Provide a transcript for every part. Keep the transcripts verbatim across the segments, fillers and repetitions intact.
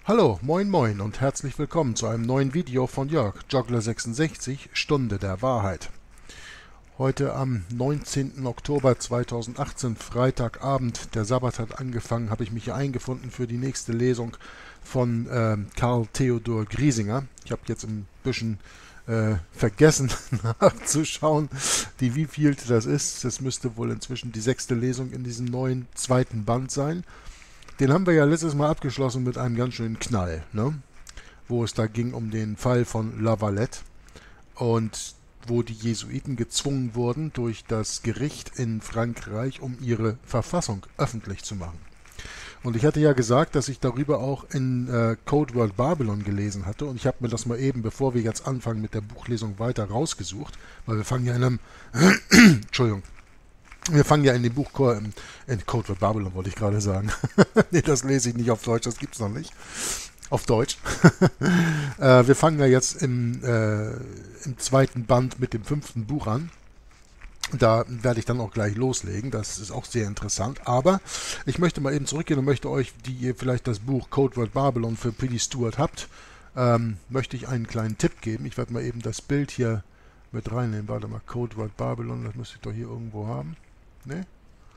Hallo, moin moin und herzlich willkommen zu einem neuen Video von Jörg, Joggler sechsundsechzig, Stunde der Wahrheit. Heute am neunzehnten Oktober zweitausendachtzehn, Freitagabend, der Sabbat hat angefangen, habe ich mich hier eingefunden für die nächste Lesung von äh, Karl Theodor Griesinger. Ich habe jetzt ein bisschen äh, vergessen nachzuschauen, die wievielte das ist. Das müsste wohl inzwischen die sechste Lesung in diesem neuen zweiten Band sein. Den haben wir ja letztes Mal abgeschlossen mit einem ganz schönen Knall, ne? Wo es da ging um den Fall von La Valette und wo die Jesuiten gezwungen wurden durch das Gericht in Frankreich, um ihre Verfassung öffentlich zu machen. Und ich hatte ja gesagt, dass ich darüber auch in äh, Code Word Babylon gelesen hatte, und ich habe mir das mal eben, bevor wir jetzt anfangen mit der Buchlesung, weiter rausgesucht, weil wir fangen ja in einem Entschuldigung. Wir fangen ja in dem Buch in Code Word Babylon, wollte ich gerade sagen. Nee, das lese ich nicht auf Deutsch, das gibt es noch nicht. Auf Deutsch. äh, wir fangen ja jetzt im, äh, im zweiten Band mit dem fünften Buch an. Da werde ich dann auch gleich loslegen, das ist auch sehr interessant. Aber ich möchte mal eben zurückgehen und möchte euch, die ihr vielleicht das Buch Code Word Babylon für P D Stewart habt, ähm, möchte ich einen kleinen Tipp geben. Ich werde mal eben das Bild hier mit reinnehmen. Warte mal, Code Word Babylon, das müsste ich doch hier irgendwo haben. Ne?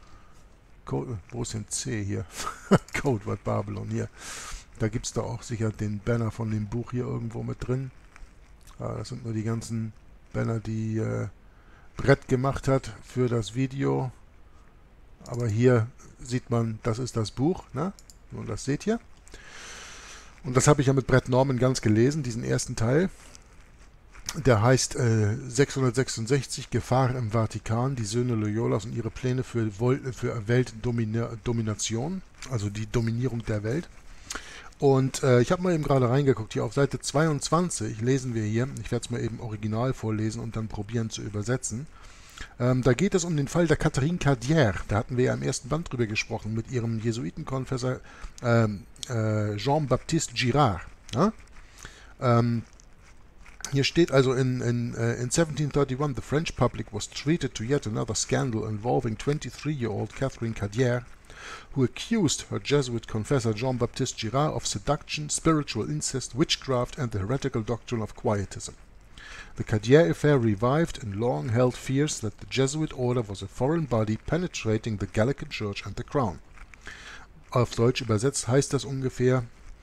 Code, wo ist denn C hier? Code Word Babylon hier. Da gibt es da auch sicher den Banner von dem Buch hier irgendwo mit drin. Ah, das sind nur die ganzen Banner, die äh, Brett gemacht hat für das Video. Aber hier sieht man, das ist das Buch. Ne? Und das seht ihr. Und das habe ich ja mit Brett Norman ganz gelesen, diesen ersten Teil. Der heißt äh, sechshundertsechsundsechzig, Gefahr im Vatikan, die Söhne Loyolas und ihre Pläne für, für Weltdomination, also die Dominierung der Welt. Und äh, ich habe mal eben gerade reingeguckt, hier auf Seite zweiundzwanzig lesen wir hier, ich werde es mal eben original vorlesen und dann probieren zu übersetzen. Ähm, da geht es um den Fall der Catherine Cardière, da hatten wir ja im ersten Band drüber gesprochen, mit ihrem Jesuitenkonfessor ähm, äh, Jean-Baptiste Girard. Ja? Ähm, Hier steht also in, in, uh, in seventeen thirty-one, the French public was treated to yet another scandal involving twenty-three-year-old Catherine Cardière, who accused her Jesuit confessor Jean-Baptiste Girard of seduction, spiritual incest, witchcraft and the heretical doctrine of Quietism. The Cardière affair revived in long-held fears that the Jesuit order was a foreign body penetrating the Gallican Church and the Crown. Auf Deutsch übersetzt heißt das ungefähr: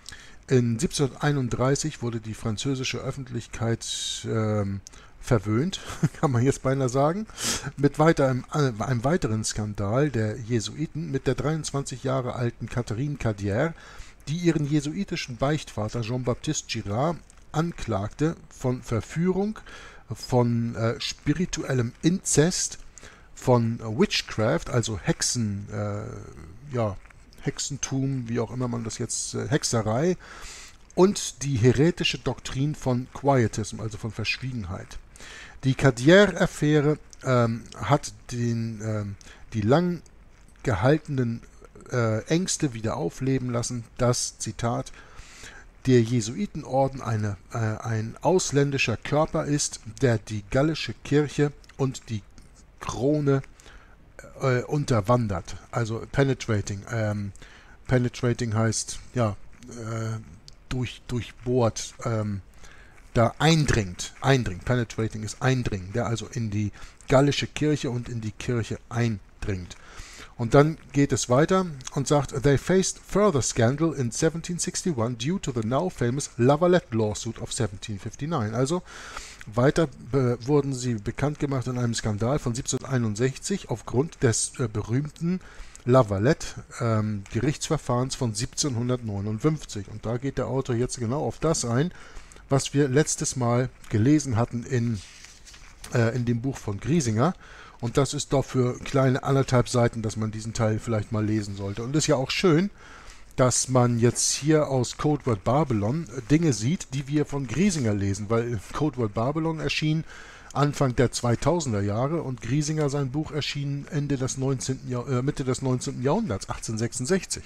In siebzehnhunderteinunddreißig wurde die französische Öffentlichkeit ähm, verwöhnt, kann man jetzt beinahe sagen, mit weiter einem, einem weiteren Skandal der Jesuiten mit der dreiundzwanzig Jahre alten Catherine Cardière, die ihren jesuitischen Beichtvater Jean-Baptiste Girard anklagte von Verführung, von äh, spirituellem Inzest, von äh, Witchcraft, also Hexen, äh, ja, Hexentum, wie auch immer man das jetzt, äh, Hexerei, und die heretische Doktrin von Quietism, also von Verschwiegenheit. Die Cardière-Affäre ähm, hat den, ähm, die lang gehaltenen äh, Ängste wieder aufleben lassen, dass, Zitat, der Jesuitenorden eine, äh, ein ausländischer Körper ist, der die gallische Kirche und die Krone äh, unterwandert, also penetrating. Ähm, penetrating heißt, ja, äh, durch, durchbohrt, ähm, da eindringt, eindringt. Penetrating ist eindringen, der also in die gallische Kirche und in die Kirche eindringt. Und dann geht es weiter und sagt, they faced further scandal in seventeen sixty-one due to the now famous La Valette lawsuit of seventeen fifty-nine. Also weiter äh, wurden sie bekannt gemacht in einem Skandal von siebzehnhunderteinundsechzig aufgrund des äh, berühmten La Valette ähm, Gerichtsverfahrens von siebzehnhundertneunundfünfzig. Und da geht der Autor jetzt genau auf das ein, was wir letztes Mal gelesen hatten in, äh, in dem Buch von Griesinger. Und das ist doch für kleine anderthalb Seiten, dass man diesen Teil vielleicht mal lesen sollte. Und es ist ja auch schön, dass man jetzt hier aus Code Word Babylon Dinge sieht, die wir von Griesinger lesen, weil Code Word Babylon erschien Anfang der zweitausender Jahre und Griesinger, sein Buch, erschien Ende des neunzehnten. Jahr, äh, Mitte des neunzehnten. Jahrhunderts, achtzehnhundertsechsundsechzig.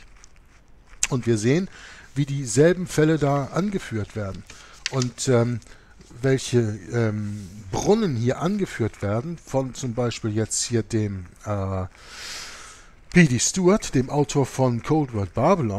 Und wir sehen, wie dieselben Fälle da angeführt werden. Und ähm, welche ähm, Brunnen hier angeführt werden, von zum Beispiel jetzt hier dem äh, P D Stewart, dem Autor von Code Word Babylon,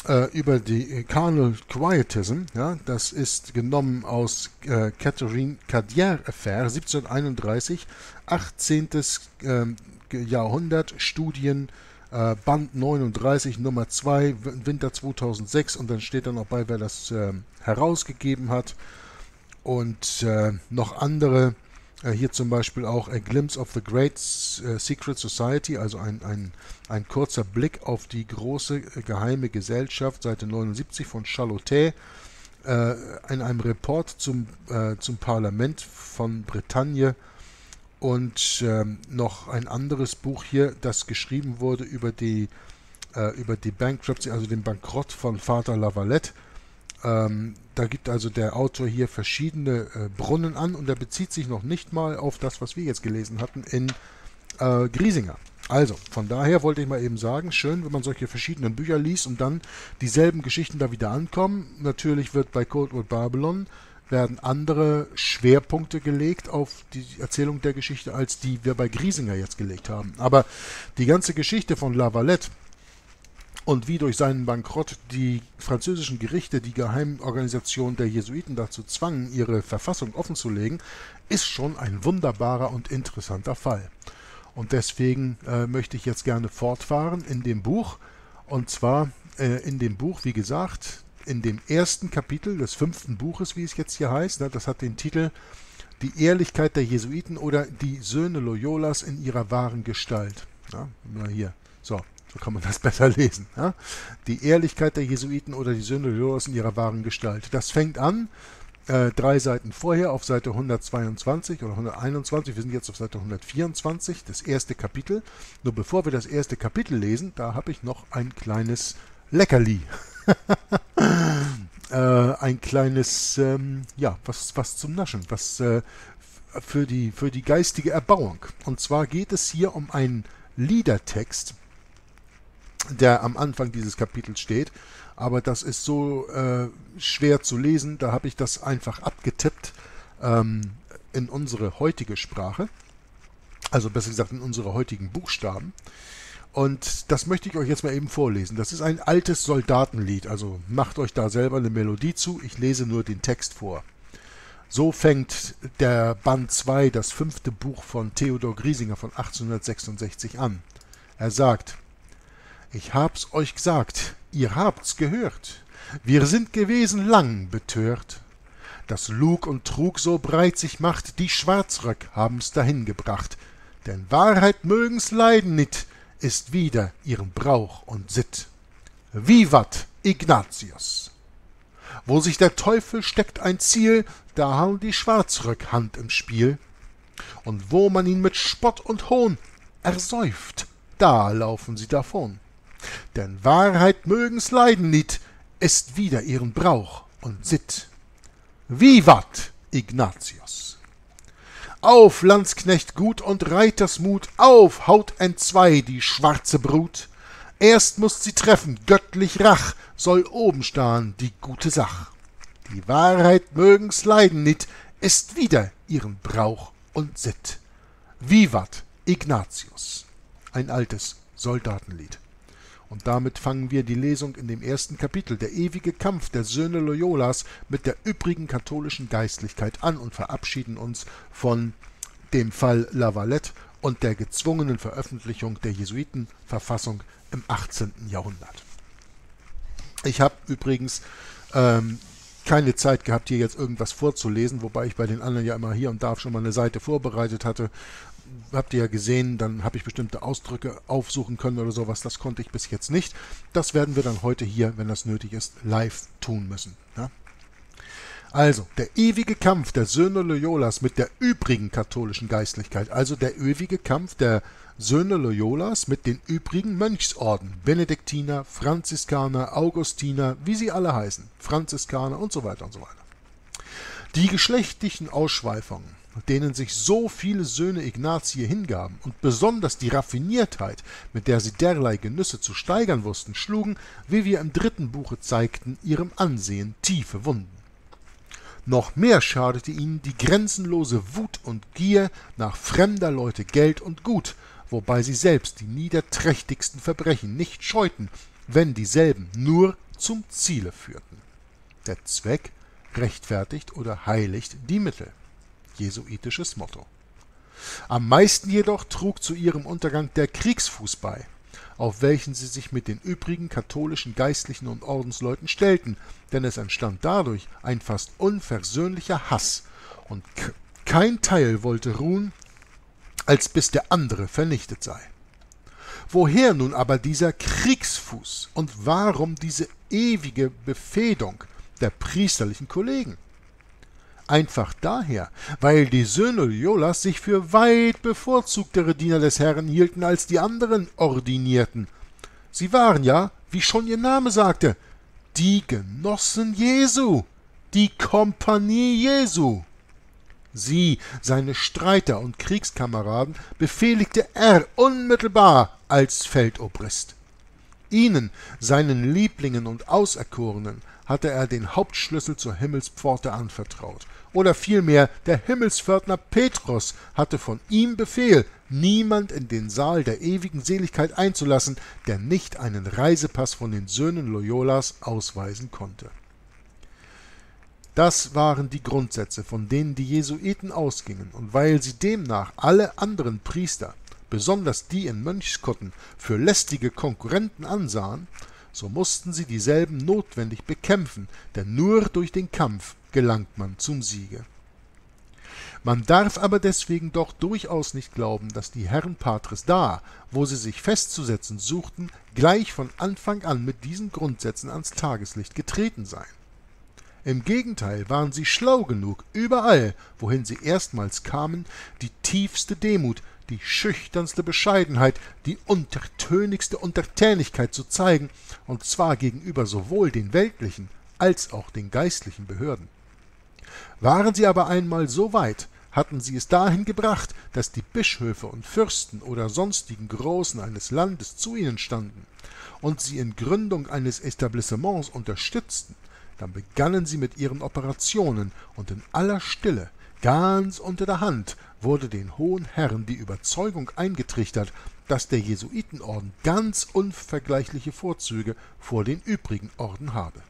äh, über die Carnal Quietism. Ja, das ist genommen aus äh, Catherine Cadier Affair, siebzehnhunderteinunddreißig, achtzehnten. Ähm, Jahrhundert, Studien, äh, Band neununddreißig, Nummer zwei, Winter zweitausendsechs, und dann steht da noch bei, wer das äh, herausgegeben hat. Und äh, noch andere, äh, hier zum Beispiel auch A Glimpse of the Great äh, Secret Society, also ein, ein, ein kurzer Blick auf die große äh, geheime Gesellschaft, Seite neunundsiebzig von Chalotais, äh, in einem Report zum, äh, zum Parlament von Bretagne. Und ähm, noch ein anderes Buch hier, das geschrieben wurde über die, äh, über die Bankruptcy, also den Bankrott von Vater Lavalette. Ähm, da gibt also der Autor hier verschiedene äh, Brunnen an, und er bezieht sich noch nicht mal auf das, was wir jetzt gelesen hatten in äh, Griesinger. Also, von daher wollte ich mal eben sagen, schön, wenn man solche verschiedenen Bücher liest und dann dieselben Geschichten da wieder ankommen. Natürlich wird bei Coldwood Babylon werden andere Schwerpunkte gelegt auf die Erzählung der Geschichte, als die wir bei Griesinger jetzt gelegt haben. Aber die ganze Geschichte von Lavalette und wie durch seinen Bankrott die französischen Gerichte die Geheimorganisation der Jesuiten dazu zwangen, ihre Verfassung offenzulegen, ist schon ein wunderbarer und interessanter Fall. Und deswegen äh, möchte ich jetzt gerne fortfahren in dem Buch. Und zwar äh, in dem Buch, wie gesagt, in dem ersten Kapitel des fünften Buches, wie es jetzt hier heißt. Ne, das hat den Titel Die Ehrlichkeit der Jesuiten oder die Söhne Loyolas in ihrer wahren Gestalt. Ja, mal hier. So, so kann man das besser lesen. Ja. Die Ehrlichkeit der Jesuiten oder die Söhne Loyolas in ihrer wahren Gestalt. Das fängt an, äh, drei Seiten vorher, auf Seite hundertzweiundzwanzig oder hunderteinundzwanzig. Wir sind jetzt auf Seite hundertvierundzwanzig, das erste Kapitel. Nur bevor wir das erste Kapitel lesen, da habe ich noch ein kleines Leckerli. äh, ein kleines, ähm, ja, was, was zum Naschen, was äh, für, die, für die geistige Erbauung. Und zwar geht es hier um einen Liedertext, der am Anfang dieses Kapitels steht, aber das ist so äh, schwer zu lesen, da habe ich das einfach abgetippt ähm, in unsere heutige Sprache, also besser gesagt in unsere heutigen Buchstaben. Und das möchte ich euch jetzt mal eben vorlesen. Das ist ein altes Soldatenlied, also macht euch da selber eine Melodie zu, ich lese nur den Text vor. So fängt der Band zwei, das fünfte Buch von Theodor Griesinger von achtzehnhundertsechsundsechzig an. Er sagt: Ich hab's euch gesagt, ihr habt's gehört, wir sind gewesen lang betört. Dass Lug und Trug so breit sich macht, die Schwarzröck haben's dahin gebracht. Denn Wahrheit mögen's leiden nit, ist wieder ihren Brauch und Sitt. Vivat Ignatius! Wo sich der Teufel steckt ein Ziel, da haben die Schwarzröck Hand im Spiel. Und wo man ihn mit Spott und Hohn ersäuft, da laufen sie davon. Denn Wahrheit mögen's leiden nit, ist wieder ihren Brauch und Sitt. Vivat Ignatius! Auf, Landsknecht gut und Reitersmut, auf, haut entzwei die schwarze Brut. Erst mußt sie treffen, göttlich Rach, soll oben stehen die gute Sach. Die Wahrheit mögen's leiden nit, ist wieder ihren Brauch und Sitt. Vivat Ignatius! Ein altes Soldatenlied. Und damit fangen wir die Lesung in dem ersten Kapitel, der ewige Kampf der Söhne Loyolas, mit der übrigen katholischen Geistlichkeit an und verabschieden uns von dem Fall Lavalette und der gezwungenen Veröffentlichung der Jesuitenverfassung im achtzehnten. Jahrhundert. Ich habe übrigens ähm, keine Zeit gehabt, hier jetzt irgendwas vorzulesen, wobei ich bei den anderen ja immer hier und da schon mal eine Seite vorbereitet hatte. Habt ihr ja gesehen, dann habe ich bestimmte Ausdrücke aufsuchen können oder sowas. Das konnte ich bis jetzt nicht. Das werden wir dann heute hier, wenn das nötig ist, live tun müssen. Ja? Also, der ewige Kampf der Söhne Loyolas mit der übrigen katholischen Geistlichkeit, also der ewige Kampf der Söhne Loyolas mit den übrigen Mönchsorden, Benediktiner, Franziskaner, Augustiner, wie sie alle heißen, Franziskaner und so weiter und so weiter. Die geschlechtlichen Ausschweifungen, denen sich so viele Söhne Ignatii hingaben, und besonders die Raffiniertheit, mit der sie derlei Genüsse zu steigern wussten, schlugen, wie wir im dritten Buche zeigten, ihrem Ansehen tiefe Wunden. Noch mehr schadete ihnen die grenzenlose Wut und Gier nach fremder Leute Geld und Gut, wobei sie selbst die niederträchtigsten Verbrechen nicht scheuten, wenn dieselben nur zum Ziele führten. Der Zweck rechtfertigt oder heiligt die Mittel. Jesuitisches Motto. Am meisten jedoch trug zu ihrem Untergang der Kriegsfuß bei, auf welchen sie sich mit den übrigen katholischen Geistlichen und Ordensleuten stellten, denn es entstand dadurch ein fast unversöhnlicher Hass, und kein Teil wollte ruhen, als bis der andere vernichtet sei. Woher nun aber dieser Kriegsfuß und warum diese ewige Befehdung der priesterlichen Kollegen? Einfach daher, weil die Söhne Loyolas sich für weit bevorzugtere Diener des Herrn hielten als die anderen Ordinierten. Sie waren ja, wie schon ihr Name sagte, die Genossen Jesu, die Kompanie Jesu. Sie, seine Streiter und Kriegskameraden, befehligte er unmittelbar als Feldobrist. Ihnen, seinen Lieblingen und Auserkorenen, hatte er den Hauptschlüssel zur Himmelspforte anvertraut. Oder vielmehr, der Himmelspförtner Petrus hatte von ihm Befehl, niemand in den Saal der ewigen Seligkeit einzulassen, der nicht einen Reisepass von den Söhnen Loyolas ausweisen konnte. Das waren die Grundsätze, von denen die Jesuiten ausgingen, und weil sie demnach alle anderen Priester, besonders die in Mönchskutten, für lästige Konkurrenten ansahen, so mussten sie dieselben notwendig bekämpfen, denn nur durch den Kampf gelangt man zum Siege. Man darf aber deswegen doch durchaus nicht glauben, dass die Herren Patres da, wo sie sich festzusetzen suchten, gleich von Anfang an mit diesen Grundsätzen ans Tageslicht getreten seien. Im Gegenteil waren sie schlau genug, überall, wohin sie erstmals kamen, die tiefste Demut, die schüchternste Bescheidenheit, die untertönigste Untertänigkeit zu zeigen, und zwar gegenüber sowohl den weltlichen als auch den geistlichen Behörden. Waren sie aber einmal so weit, hatten sie es dahin gebracht, dass die Bischöfe und Fürsten oder sonstigen Großen eines Landes zu ihnen standen und sie in Gründung eines Etablissements unterstützten, dann begannen sie mit ihren Operationen, und in aller Stille, ganz unter der Hand, wurde den hohen Herren die Überzeugung eingetrichtert, dass der Jesuitenorden ganz unvergleichliche Vorzüge vor den übrigen Orden habe.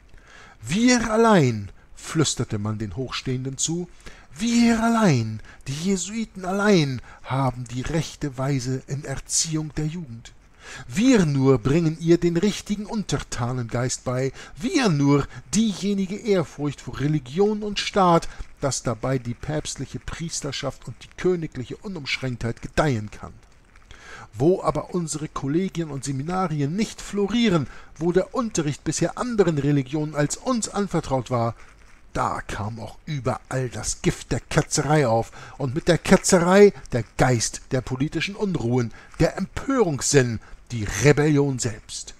Wir allein, flüsterte man den Hochstehenden zu, wir allein, die Jesuiten allein, haben die rechte Weise in Erziehung der Jugend. Wir nur bringen ihr den richtigen Untertanengeist bei, wir nur diejenige Ehrfurcht vor Religion und Staat, dass dabei die päpstliche Priesterschaft und die königliche Unumschränktheit gedeihen kann. Wo aber unsere Kollegien und Seminarien nicht florieren, wo der Unterricht bisher anderen Religionen als uns anvertraut war, da kam auch überall das Gift der Ketzerei auf, und mit der Ketzerei der Geist der politischen Unruhen, der Empörungssinn, die Rebellion selbst.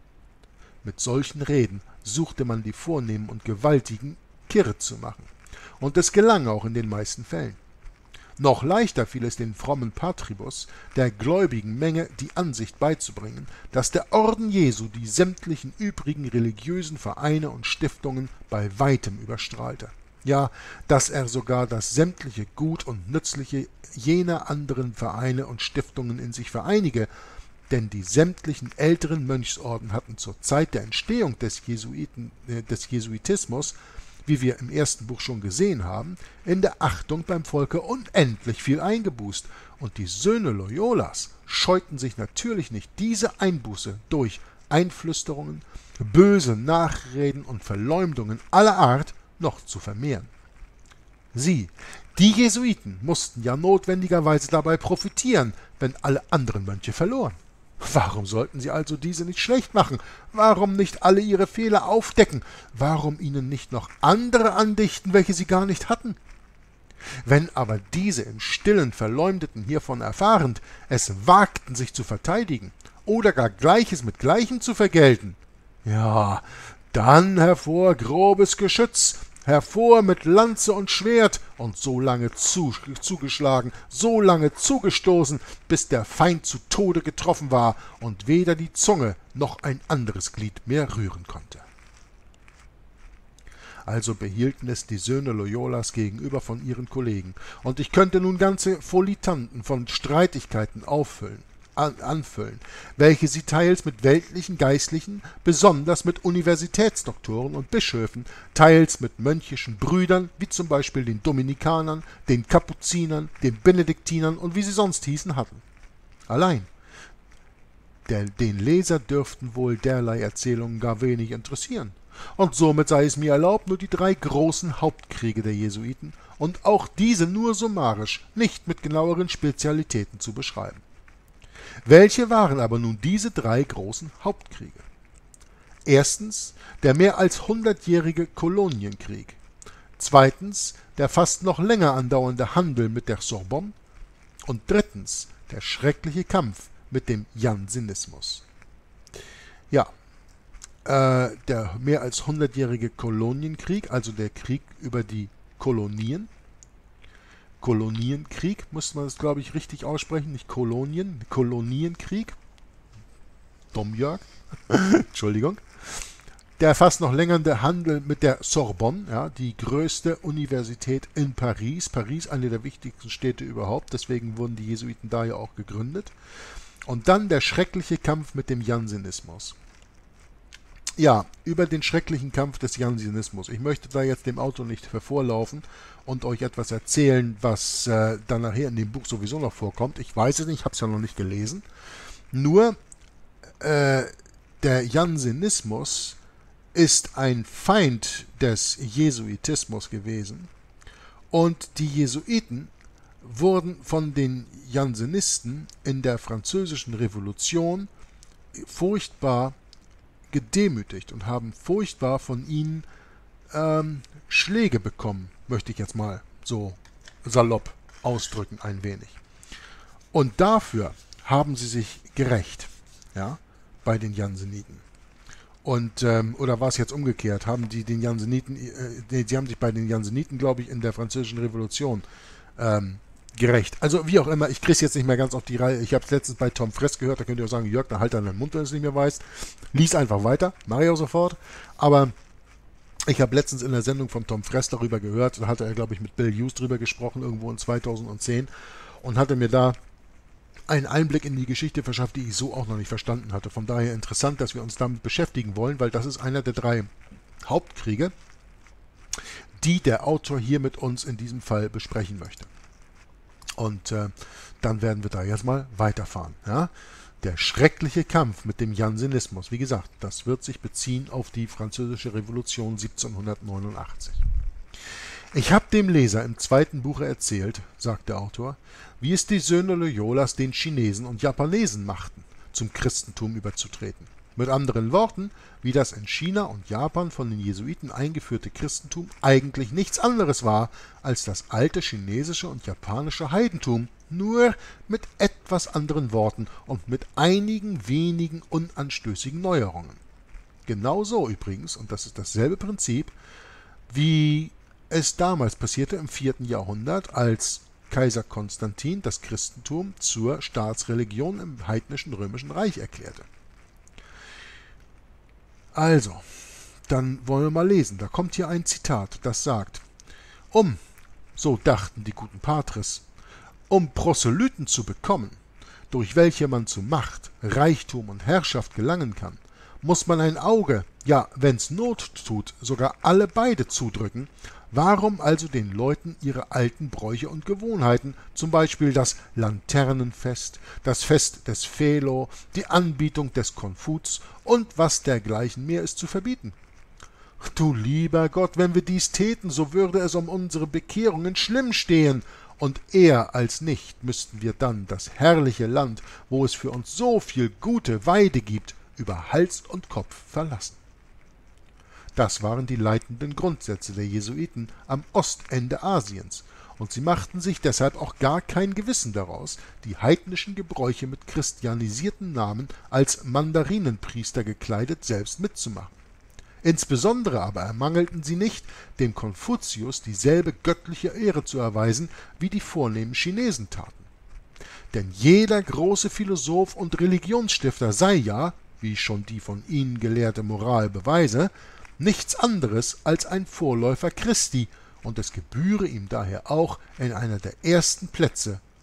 Mit solchen Reden suchte man die Vornehmen und Gewaltigen kirre zu machen, und es gelang auch in den meisten Fällen. Noch leichter fiel es den frommen Patribus, der gläubigen Menge die Ansicht beizubringen, dass der Orden Jesu die sämtlichen übrigen religiösen Vereine und Stiftungen bei weitem überstrahlte. Ja, dass er sogar das sämtliche Gut und Nützliche jener anderen Vereine und Stiftungen in sich vereinige, denn die sämtlichen älteren Mönchsorden hatten zur Zeit der Entstehung des, Jesuiten, äh, des Jesuitismus, wie wir im ersten Buch schon gesehen haben, in der Achtung beim Volke unendlich viel eingebußt, und die Söhne Loyolas scheuten sich natürlich nicht, diese Einbuße durch Einflüsterungen, böse Nachreden und Verleumdungen aller Art noch zu vermehren. Sie, die Jesuiten, mussten ja notwendigerweise dabei profitieren, wenn alle anderen Mönche verloren. Warum sollten sie also diese nicht schlecht machen? Warum nicht alle ihre Fehler aufdecken? Warum ihnen nicht noch andere andichten, welche sie gar nicht hatten? Wenn aber diese im Stillen Verleumdeten hiervon erfahrend es wagten, sich zu verteidigen oder gar Gleiches mit Gleichem zu vergelten, ja, dann hervor grobes Geschütz, hervor mit Lanze und Schwert und so lange zu, zugeschlagen, so lange zugestoßen, bis der Feind zu Tode getroffen war und weder die Zunge noch ein anderes Glied mehr rühren konnte. Also behielten es die Söhne Loyolas gegenüber von ihren Kollegen, und ich könnte nun ganze Folitanten von Streitigkeiten auffüllen. an, anfüllen, welche sie teils mit weltlichen Geistlichen, besonders mit Universitätsdoktoren und Bischöfen, teils mit mönchischen Brüdern, wie zum Beispiel den Dominikanern, den Kapuzinern, den Benediktinern und wie sie sonst hießen, hatten. Allein der, den Leser dürften wohl derlei Erzählungen gar wenig interessieren. Und somit sei es mir erlaubt, nur die drei großen Hauptkriege der Jesuiten und auch diese nur summarisch, nicht mit genaueren Spezialitäten zu beschreiben. Welche waren aber nun diese drei großen Hauptkriege? Erstens der mehr als hundertjährige Kolonienkrieg. Zweitens der fast noch länger andauernde Handel mit der Sorbonne. Und drittens der schreckliche Kampf mit dem Jansenismus. Ja, äh, der mehr als hundertjährige Kolonienkrieg, also der Krieg über die Kolonien. Kolonienkrieg, muss man das, glaube ich, richtig aussprechen, nicht Kolonien, Kolonienkrieg. Domjörg, Entschuldigung. Der fast noch längere Handel mit der Sorbonne, ja, die größte Universität in Paris. Paris, eine der wichtigsten Städte überhaupt, deswegen wurden die Jesuiten da ja auch gegründet. Und dann der schreckliche Kampf mit dem Jansenismus. Ja, über den schrecklichen Kampf des Jansenismus. Ich möchte da jetzt dem Autor nicht hervorlaufen und euch etwas erzählen, was äh, dann nachher in dem Buch sowieso noch vorkommt. Ich weiß es nicht, ich habe es ja noch nicht gelesen. Nur, äh, der Jansenismus ist ein Feind des Jesuitismus gewesen und die Jesuiten wurden von den Jansenisten in der Französischen Revolution furchtbar gedemütigt und haben furchtbar von ihnen ähm, Schläge bekommen, möchte ich jetzt mal so salopp ausdrücken ein wenig. Und dafür haben sie sich gerächt, ja, bei den Janseniten. Und, ähm, oder war es jetzt umgekehrt, haben die den Janseniten, äh, nee, sie haben sich bei den Janseniten, glaube ich, in der Französischen Revolution ähm, gerecht. Also wie auch immer, ich kriege es jetzt nicht mehr ganz auf die Reihe. Ich habe es letztens bei Tom Fress gehört, da könnt ihr auch sagen, Jörg, dann halt deinen Mund, wenn du es nicht mehr weißt. Lies einfach weiter, mache ich auch sofort. Aber ich habe letztens in der Sendung von Tom Fress darüber gehört, da hatte er, glaube ich, mit Bill Hughes drüber gesprochen, irgendwo in zweitausendzehn, und hatte mir da einen Einblick in die Geschichte verschafft, die ich so auch noch nicht verstanden hatte. Von daher interessant, dass wir uns damit beschäftigen wollen, weil das ist einer der drei Hauptkriege, die der Autor hier mit uns in diesem Fall besprechen möchte. Und äh, dann werden wir da jetzt mal weiterfahren. Ja? Der schreckliche Kampf mit dem Jansenismus, wie gesagt, das wird sich beziehen auf die Französische Revolution siebzehnhundertneunundachtzig. Ich habe dem Leser im zweiten Buche erzählt, sagt der Autor, wie es die Söhne Loyolas den Chinesen und Japanesen machten, zum Christentum überzutreten. Mit anderen Worten, wie das in China und Japan von den Jesuiten eingeführte Christentum eigentlich nichts anderes war als das alte chinesische und japanische Heidentum, nur mit etwas anderen Worten und mit einigen wenigen unanstößigen Neuerungen. Genauso übrigens, und das ist dasselbe Prinzip, wie es damals passierte im vierten Jahrhundert, als Kaiser Konstantin das Christentum zur Staatsreligion im heidnischen Römischen Reich erklärte. Also, dann wollen wir mal lesen. Da kommt hier ein Zitat, das sagt: Um, so dachten die guten Patres, um Proselyten zu bekommen, durch welche man zu Macht, Reichtum und Herrschaft gelangen kann, muss man ein Auge, ja, wenn's Not tut, sogar alle beide zudrücken. Warum also den Leuten ihre alten Bräuche und Gewohnheiten, zum Beispiel das Laternenfest, das Fest des Phelo, die Anbietung des Konfuz und was dergleichen mehr ist, zu verbieten? Du lieber Gott, wenn wir dies täten, so würde es um unsere Bekehrungen schlimm stehen, und eher als nicht müssten wir dann das herrliche Land, wo es für uns so viel gute Weide gibt, über Hals und Kopf verlassen. Das waren die leitenden Grundsätze der Jesuiten am Ostende Asiens, und sie machten sich deshalb auch gar kein Gewissen daraus, die heidnischen Gebräuche mit christianisierten Namen als Mandarinenpriester gekleidet selbst mitzumachen. Insbesondere aber ermangelten sie nicht, dem Konfuzius dieselbe göttliche Ehre zu erweisen, wie die vornehmen Chinesen taten. Denn jeder große Philosoph und Religionsstifter sei ja, wie schon die von ihnen gelehrte Moral beweise, nichts anderes als ein Vorläufer Christi, und es gebühre ihm daher auch, in einer der ersten Plätze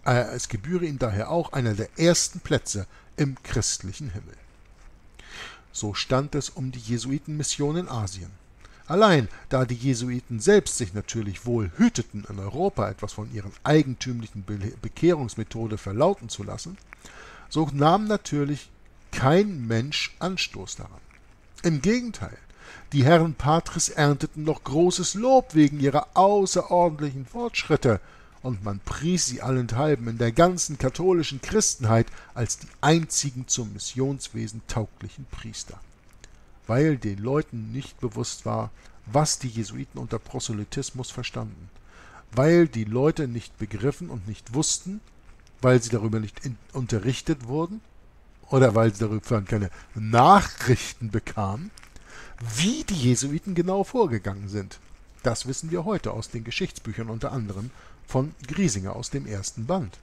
äh, es gebühre ihm daher auch einer der ersten Plätze im christlichen Himmel. So stand es um die Jesuitenmission in Asien. Allein da die Jesuiten selbst sich natürlich wohl hüteten, in Europa etwas von ihren eigentümlichen Be- Bekehrungsmethode verlauten zu lassen, so nahm natürlich kein Mensch Anstoß daran. Im Gegenteil, die Herren Patres ernteten noch großes Lob wegen ihrer außerordentlichen Fortschritte, und man pries sie allenthalben in der ganzen katholischen Christenheit als die einzigen zum Missionswesen tauglichen Priester. Weil den Leuten nicht bewusst war, was die Jesuiten unter Proselytismus verstanden, weil die Leute nicht begriffen und nicht wussten, weil sie darüber nicht in, unterrichtet wurden oder weil sie darüber keine Nachrichten bekamen, wie die Jesuiten genau vorgegangen sind. Das wissen wir heute aus den Geschichtsbüchern, unter anderem von Griesinger aus dem ersten Band.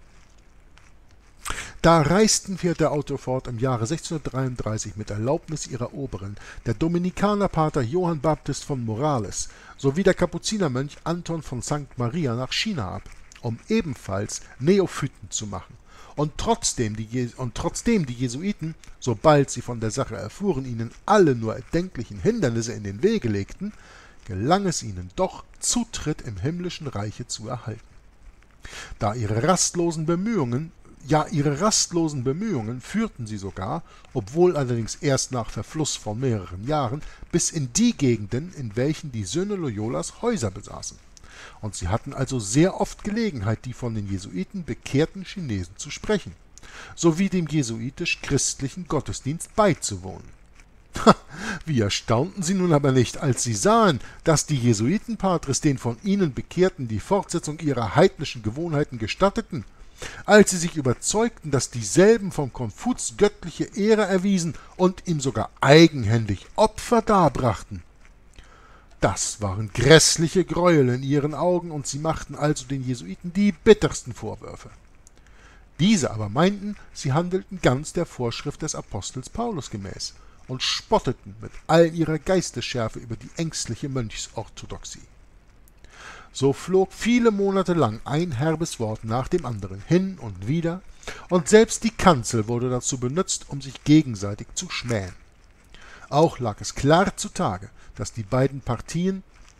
Da reisten, fährt der Autor fort, im Jahre sechzehnhundertdreiunddreißig mit Erlaubnis ihrer Oberen, der Dominikanerpater Johann Baptist von Morales sowie der Kapuzinermönch Anton von Sankt Maria nach China ab, um ebenfalls Neophyten zu machen. Und trotzdem, die, und trotzdem die Jesuiten, sobald sie von der Sache erfuhren, ihnen alle nur erdenklichen Hindernisse in den Wege legten, gelang es ihnen doch, Zutritt im himmlischen Reiche zu erhalten. Da ihre rastlosen Bemühungen Ja, ihre rastlosen Bemühungen führten sie sogar, obwohl allerdings erst nach Verfluss von mehreren Jahren, bis in die Gegenden, in welchen die Söhne Loyolas Häuser besaßen. Und sie hatten also sehr oft Gelegenheit, die von den Jesuiten bekehrten Chinesen zu sprechen, sowie dem jesuitisch-christlichen Gottesdienst beizuwohnen. Wie erstaunten sie nun aber nicht, als sie sahen, dass die Jesuitenpatres den von ihnen Bekehrten die Fortsetzung ihrer heidnischen Gewohnheiten gestatteten, als sie sich überzeugten, dass dieselben vom Konfuz göttliche Ehre erwiesen und ihm sogar eigenhändig Opfer darbrachten. Das waren grässliche Gräuel in ihren Augen, und sie machten also den Jesuiten die bittersten Vorwürfe. Diese aber meinten, sie handelten ganz der Vorschrift des Apostels Paulus gemäß und spotteten mit all ihrer Geistesschärfe über die ängstliche Mönchsorthodoxie. So flog viele Monate lang ein herbes Wort nach dem anderen hin und wieder, und selbst die Kanzel wurde dazu benutzt, um sich gegenseitig zu schmähen. Auch lag es klar zutage, dass die beiden Partien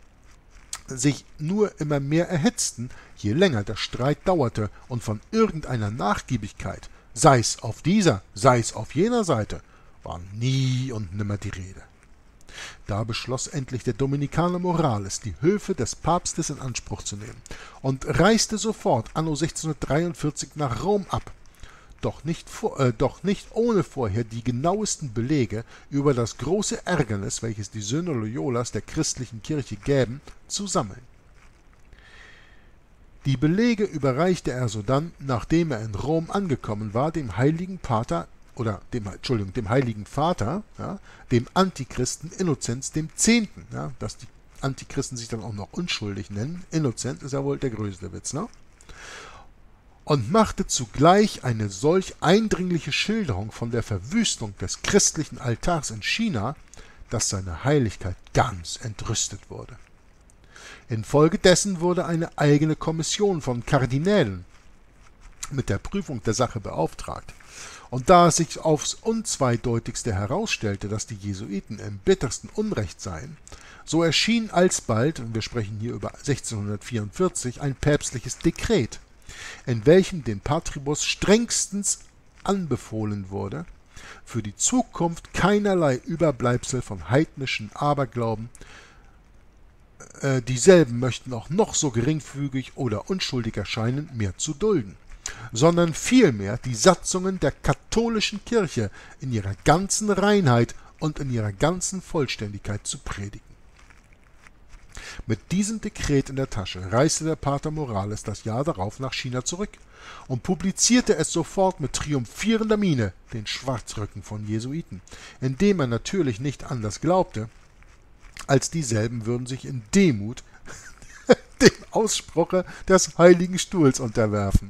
sich nur immer mehr erhitzten, je länger der Streit dauerte, und von irgendeiner Nachgiebigkeit, sei es auf dieser, sei es auf jener Seite, war nie und nimmer die Rede. Da beschloss endlich der Dominikaner Morales, die Höfe des Papstes in Anspruch zu nehmen, und reiste sofort anno sechzehnhundertdreiundvierzig nach Rom ab, doch nicht, vor, äh, doch nicht ohne vorher die genauesten Belege über das große Ärgernis, welches die Söhne Loyolas der christlichen Kirche gäben, zu sammeln. Die Belege überreichte er sodann, nachdem er in Rom angekommen war, dem heiligen Pater oder dem, Entschuldigung, dem Heiligen Vater, ja, dem Antichristen Innozenz dem Zehnten, ja, dass die Antichristen sich dann auch noch unschuldig nennen. Innozent ist ja wohl der größte Witz, ne? Und machte zugleich eine solch eindringliche Schilderung von der Verwüstung des christlichen Altars in China, dass seine Heiligkeit ganz entrüstet wurde. Infolgedessen wurde eine eigene Kommission von Kardinälen mit der Prüfung der Sache beauftragt. Und da es sich aufs Unzweideutigste herausstellte, dass die Jesuiten im bittersten Unrecht seien, so erschien alsbald, und wir sprechen hier über sechzehnhundertvierundvierzig, ein päpstliches Dekret, in welchem den Patribus strengstens anbefohlen wurde, für die Zukunft keinerlei Überbleibsel von heidnischen Aberglauben, äh, dieselben möchten auch noch so geringfügig oder unschuldig erscheinen, mehr zu dulden, sondern vielmehr die Satzungen der katholischen Kirche in ihrer ganzen Reinheit und in ihrer ganzen Vollständigkeit zu predigen. Mit diesem Dekret in der Tasche reiste der Pater Morales das Jahr darauf nach China zurück und publizierte es sofort mit triumphierender Miene, den Schwarzröcken von Jesuiten, indem er natürlich nicht anders glaubte, als dieselben würden sich in Demut dem Ausspruche des Heiligen Stuhls unterwerfen.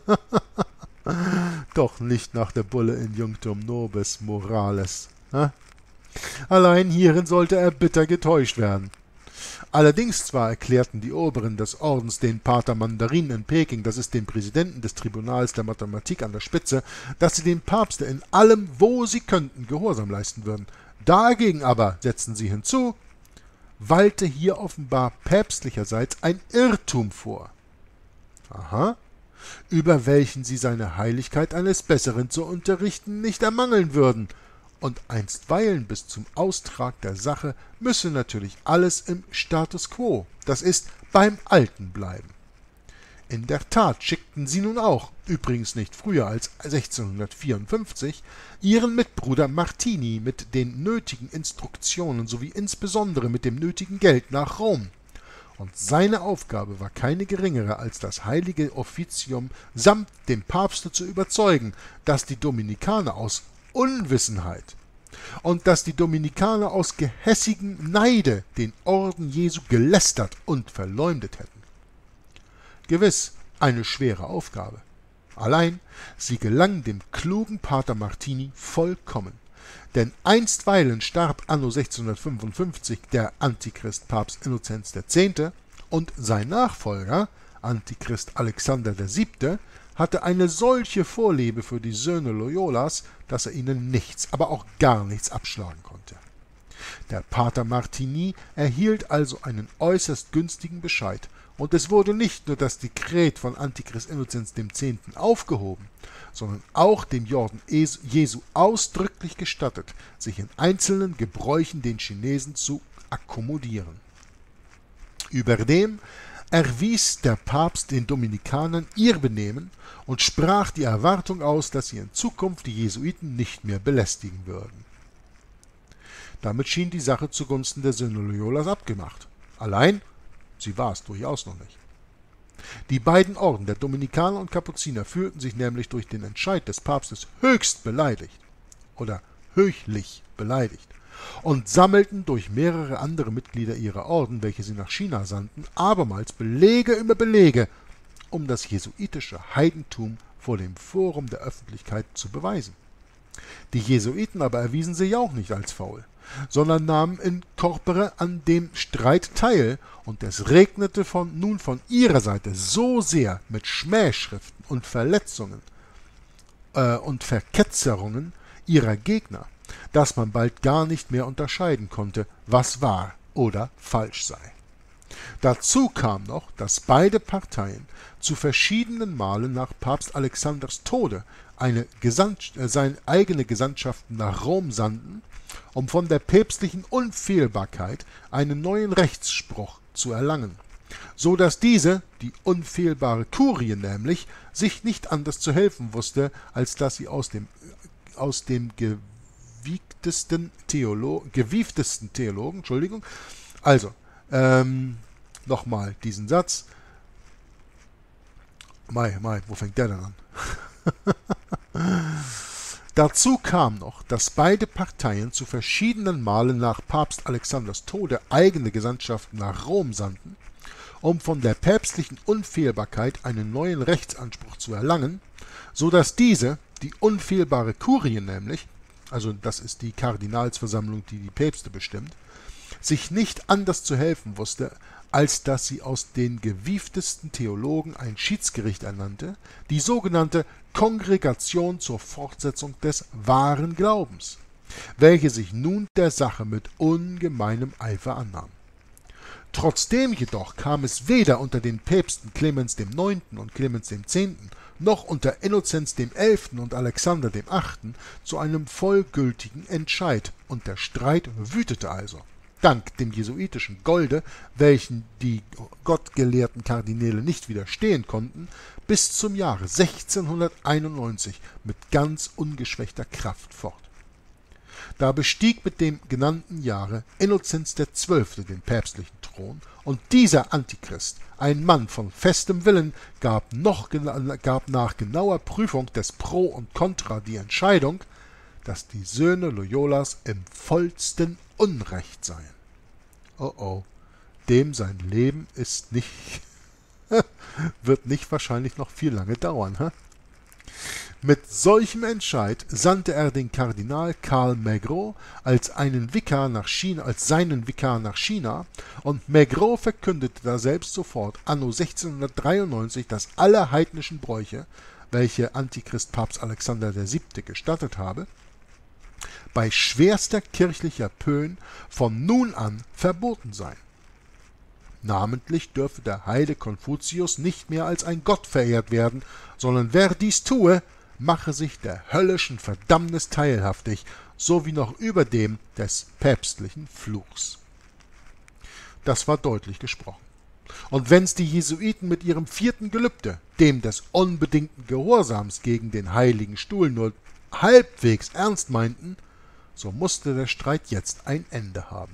Doch nicht nach der Bulle in Junctum Nobis Morales. Allein hierin sollte er bitter getäuscht werden. Allerdings zwar erklärten die Oberen des Ordens den Pater Mandarin in Peking, das ist den Präsidenten des Tribunals der Mathematik an der Spitze, dass sie dem Papste in allem, wo sie könnten, Gehorsam leisten würden. Dagegen aber, setzten sie hinzu, walte hier offenbar päpstlicherseits ein Irrtum vor. Aha, über welchen sie seine Heiligkeit eines Besseren zu unterrichten nicht ermangeln würden, und einstweilen bis zum Austrag der Sache müsse natürlich alles im Status quo, das ist beim Alten bleiben. In der Tat schickten sie nun auch, übrigens nicht früher als sechzehnhundertvierundfünfzig, ihren Mitbruder Martini mit den nötigen Instruktionen sowie insbesondere mit dem nötigen Geld nach Rom. Und seine Aufgabe war keine geringere, als das heilige Offizium samt dem Papste zu überzeugen, dass die Dominikaner aus Unwissenheit und dass die Dominikaner aus gehässigem Neide den Orden Jesu gelästert und verleumdet hätten. Gewiss eine schwere Aufgabe. Allein sie gelang dem klugen Pater Martini vollkommen, denn einstweilen starb anno sechzehnhundertfünfundfünfzig der Antichrist Papst Innozenz der Zehnte und sein Nachfolger, Antichrist Alexander der Siebte, hatte eine solche Vorliebe für die Söhne Loyolas, dass er ihnen nichts, aber auch gar nichts abschlagen konnte. Der Pater Martini erhielt also einen äußerst günstigen Bescheid, und es wurde nicht nur das Dekret von Antichrist Innozenz dem Zehnten aufgehoben, sondern auch dem Jorden Jesu ausdrücklich gestattet, sich in einzelnen Gebräuchen den Chinesen zu akkommodieren. Überdem erwies der Papst den Dominikanern ihr Benehmen und sprach die Erwartung aus, dass sie in Zukunft die Jesuiten nicht mehr belästigen würden. Damit schien die Sache zugunsten der Söhne Loyolas abgemacht. Allein, sie war es durchaus noch nicht. Die beiden Orden, der Dominikaner und Kapuziner, fühlten sich nämlich durch den Entscheid des Papstes höchst beleidigt oder höchlich beleidigt und sammelten durch mehrere andere Mitglieder ihrer Orden, welche sie nach China sandten, abermals Belege über Belege, um das jesuitische Heidentum vor dem Forum der Öffentlichkeit zu beweisen. Die Jesuiten aber erwiesen sich auch nicht als faul, sondern nahmen in corpore an dem Streit teil, und es regnete von, nun von ihrer Seite so sehr mit Schmähschriften und Verletzungen äh, und Verketzerungen ihrer Gegner, dass man bald gar nicht mehr unterscheiden konnte, was wahr oder falsch sei. Dazu kam noch, dass beide Parteien zu verschiedenen Malen nach Papst Alexanders Tode eine Gesandt, äh, seine eigene Gesandtschaften nach Rom sandten, um von der päpstlichen Unfehlbarkeit einen neuen Rechtsspruch zu erlangen, so dass diese, die unfehlbare Kurie nämlich, sich nicht anders zu helfen wusste, als dass sie aus dem, aus dem gewiegtesten Theolo gewieftesten Theologen, Entschuldigung, also, ähm, nochmal diesen Satz, Mai, Mai, wo fängt der denn an? Dazu kam noch, dass beide Parteien zu verschiedenen Malen nach Papst Alexanders Tode eigene Gesandtschaften nach Rom sandten, um von der päpstlichen Unfehlbarkeit einen neuen Rechtsanspruch zu erlangen, so dass diese, die unfehlbare Kurie nämlich, also das ist die Kardinalsversammlung, die die Päpste bestimmt, sich nicht anders zu helfen wusste, als dass sie aus den gewieftesten Theologen ein Schiedsgericht ernannte, die sogenannte Kongregation zur Fortsetzung des wahren Glaubens, welche sich nun der Sache mit ungemeinem Eifer annahm. Trotzdem jedoch kam es weder unter den Päpsten Clemens dem Neunten und Clemens dem Zehnten noch unter Innozenz dem Elften und Alexander dem Achten zu einem vollgültigen Entscheid, und der Streit wütete also. Dank dem jesuitischen Golde, welchen die gottgelehrten Kardinäle nicht widerstehen konnten, bis zum Jahre sechzehnhunderteinundneunzig mit ganz ungeschwächter Kraft fort. Da bestieg mit dem genannten Jahre Innozenz der Zwölfte den päpstlichen Thron, und dieser Antichrist, ein Mann von festem Willen, gab, noch, gab nach genauer Prüfung des Pro und Contra die Entscheidung, dass die Söhne Loyolas im vollsten Unrecht seien. Oh oh, dem sein Leben ist nicht, wird nicht wahrscheinlich noch viel lange dauern. Hä? Mit solchem Entscheid sandte er den Kardinal Karl Maigret als einen Vikar nach China, als seinen Vikar nach China, und Maigret verkündete daselbst sofort anno sechzehnhundertdreiundneunzig, dass alle heidnischen Bräuche, welche Antichrist Papst Alexander der Siebte gestattet habe, bei schwerster kirchlicher Pöhn von nun an verboten seien. Namentlich dürfe der Heide Konfuzius nicht mehr als ein Gott verehrt werden, sondern wer dies tue, mache sich der höllischen Verdammnis teilhaftig, sowie noch überdem des päpstlichen Fluchs. Das war deutlich gesprochen. Und wenn's die Jesuiten mit ihrem vierten Gelübde, dem des unbedingten Gehorsams gegen den heiligen Stuhl, nur halbwegs ernst meinten, so musste der Streit jetzt ein Ende haben.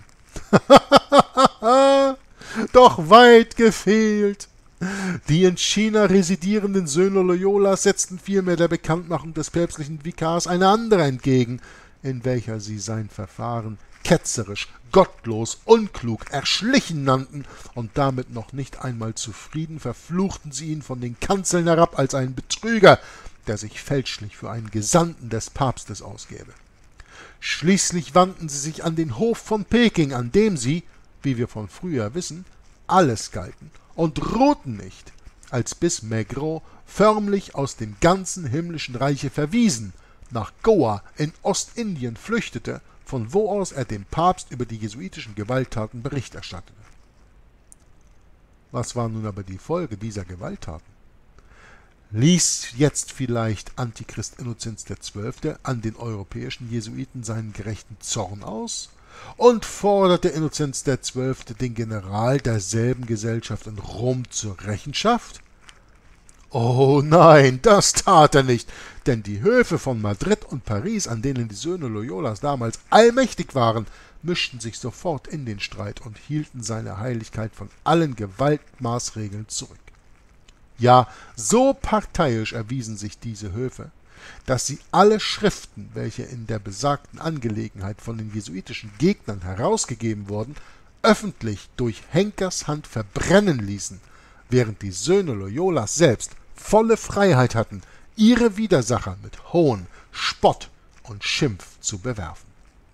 Doch weit gefehlt! Die in China residierenden Söhne Loyolas setzten vielmehr der Bekanntmachung des päpstlichen Vikars eine andere entgegen, in welcher sie sein Verfahren ketzerisch, gottlos, unklug, erschlichen nannten, und damit noch nicht einmal zufrieden verfluchten sie ihn von den Kanzeln herab als einen Betrüger, der sich fälschlich für einen Gesandten des Papstes ausgäbe. Schließlich wandten sie sich an den Hof von Peking, an dem sie, wie wir von früher wissen, alles galten, und ruhten nicht, als bis Maigret förmlich aus dem ganzen himmlischen Reiche verwiesen, nach Goa in Ostindien flüchtete, von wo aus er dem Papst über die jesuitischen Gewalttaten Bericht erstattete. Was war nun aber die Folge dieser Gewalttaten? Ließ jetzt vielleicht Antichrist Innozenz der Zwölfte an den europäischen Jesuiten seinen gerechten Zorn aus und forderte Innozenz der Zwölfte den General derselben Gesellschaft in Rom zur Rechenschaft? Oh nein, das tat er nicht, denn die Höfe von Madrid und Paris, an denen die Söhne Loyolas damals allmächtig waren, mischten sich sofort in den Streit und hielten seine Heiligkeit von allen Gewaltmaßregeln zurück. Ja, so parteiisch erwiesen sich diese Höfe, dass sie alle Schriften, welche in der besagten Angelegenheit von den jesuitischen Gegnern herausgegeben wurden, öffentlich durch Henkers Hand verbrennen ließen, während die Söhne Loyolas selbst volle Freiheit hatten, ihre Widersacher mit Hohn, Spott und Schimpf zu bewerfen.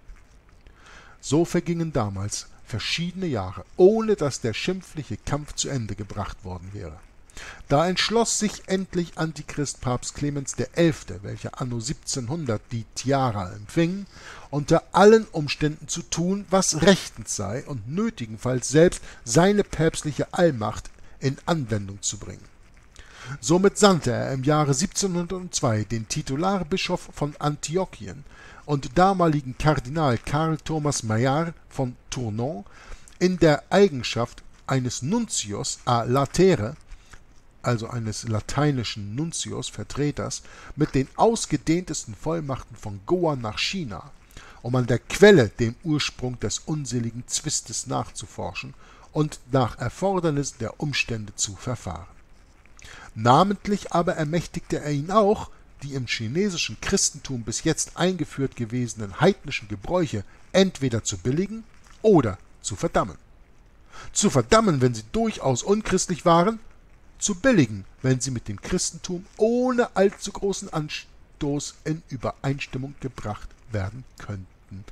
So vergingen damals verschiedene Jahre, ohne dass der schimpfliche Kampf zu Ende gebracht worden wäre. Da entschloss sich endlich Antichrist Papst Clemens der Elfte, welcher anno siebzehnhundert die Tiara empfing, unter allen Umständen zu tun, was rechtens sei, und nötigenfalls selbst seine päpstliche Allmacht in Anwendung zu bringen. Somit sandte er im Jahre siebzehnhundertzwei den Titularbischof von Antiochien und damaligen Kardinal Karl Thomas Maillard von Tournon in der Eigenschaft eines Nuntius a latere, also eines lateinischen Nuntius, Vertreters, mit den ausgedehntesten Vollmachten von Goa nach China, um an der Quelle dem Ursprung des unseligen Zwistes nachzuforschen und nach Erfordernis der Umstände zu verfahren. Namentlich aber ermächtigte er ihn auch, die im chinesischen Christentum bis jetzt eingeführt gewesenen heidnischen Gebräuche entweder zu billigen oder zu verdammen. Zu verdammen, wenn sie durchaus unchristlich waren, zu billigen, wenn sie mit dem Christentum ohne allzu großen Anstoß in Übereinstimmung gebracht werden könnten.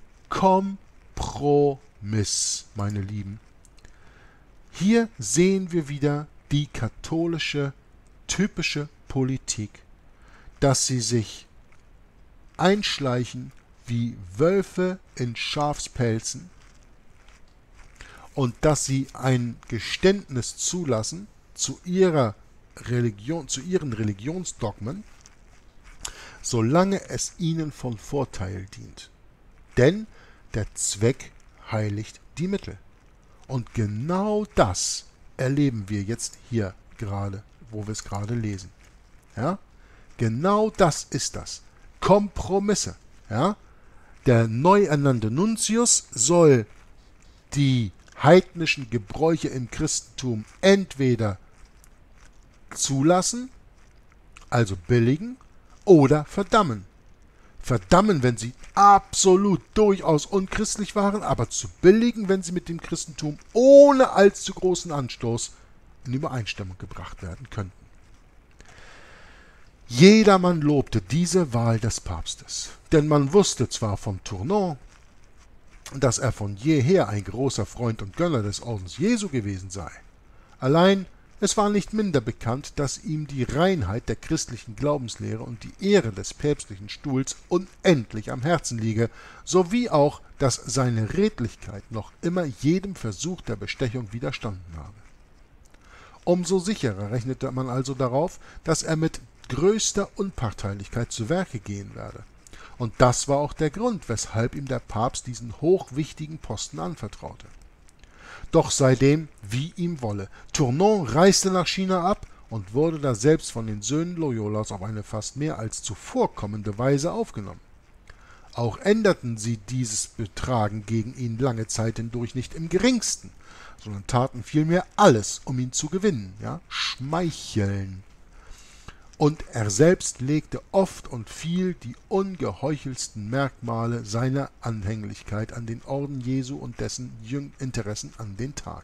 Kompromiss, meine Lieben. Hier sehen wir wieder die katholische typische Politik, dass sie sich einschleichen wie Wölfe in Schafspelzen und dass sie ein Geständnis zulassen zu ihrer Religion, zu ihren Religionsdogmen, solange es ihnen von Vorteil dient. Denn der Zweck heiligt die Mittel. Und genau das erleben wir jetzt hier gerade, wo wir es gerade lesen. Ja? Genau das ist das. Kompromisse. Ja? Der neu ernannte Nuntius soll die heidnischen Gebräuche im Christentum entweder zulassen, also billigen, oder verdammen. Verdammen, wenn sie absolut durchaus unchristlich waren, aber zu billigen, wenn sie mit dem Christentum ohne allzu großen Anstoß in Übereinstimmung gebracht werden könnten. Jedermann lobte diese Wahl des Papstes, denn man wusste zwar von Tournon, dass er von jeher ein großer Freund und Gönner des Ordens Jesu gewesen sei. Allein es war nicht minder bekannt, dass ihm die Reinheit der christlichen Glaubenslehre und die Ehre des päpstlichen Stuhls unendlich am Herzen liege, sowie auch, dass seine Redlichkeit noch immer jedem Versuch der Bestechung widerstanden habe. Umso sicherer rechnete man also darauf, dass er mit größter Unparteilichkeit zu Werke gehen werde. Und das war auch der Grund, weshalb ihm der Papst diesen hochwichtigen Posten anvertraute. Doch sei dem, wie ihm wolle. Tournon reiste nach China ab und wurde daselbst von den Söhnen Loyolas auf eine fast mehr als zuvorkommende Weise aufgenommen. Auch änderten sie dieses Betragen gegen ihn lange Zeit hindurch nicht im geringsten, sondern taten vielmehr alles, um ihn zu gewinnen, ja, schmeicheln. Und er selbst legte oft und viel die ungeheuchelsten Merkmale seiner Anhänglichkeit an den Orden Jesu und dessen Interessen an den Tag.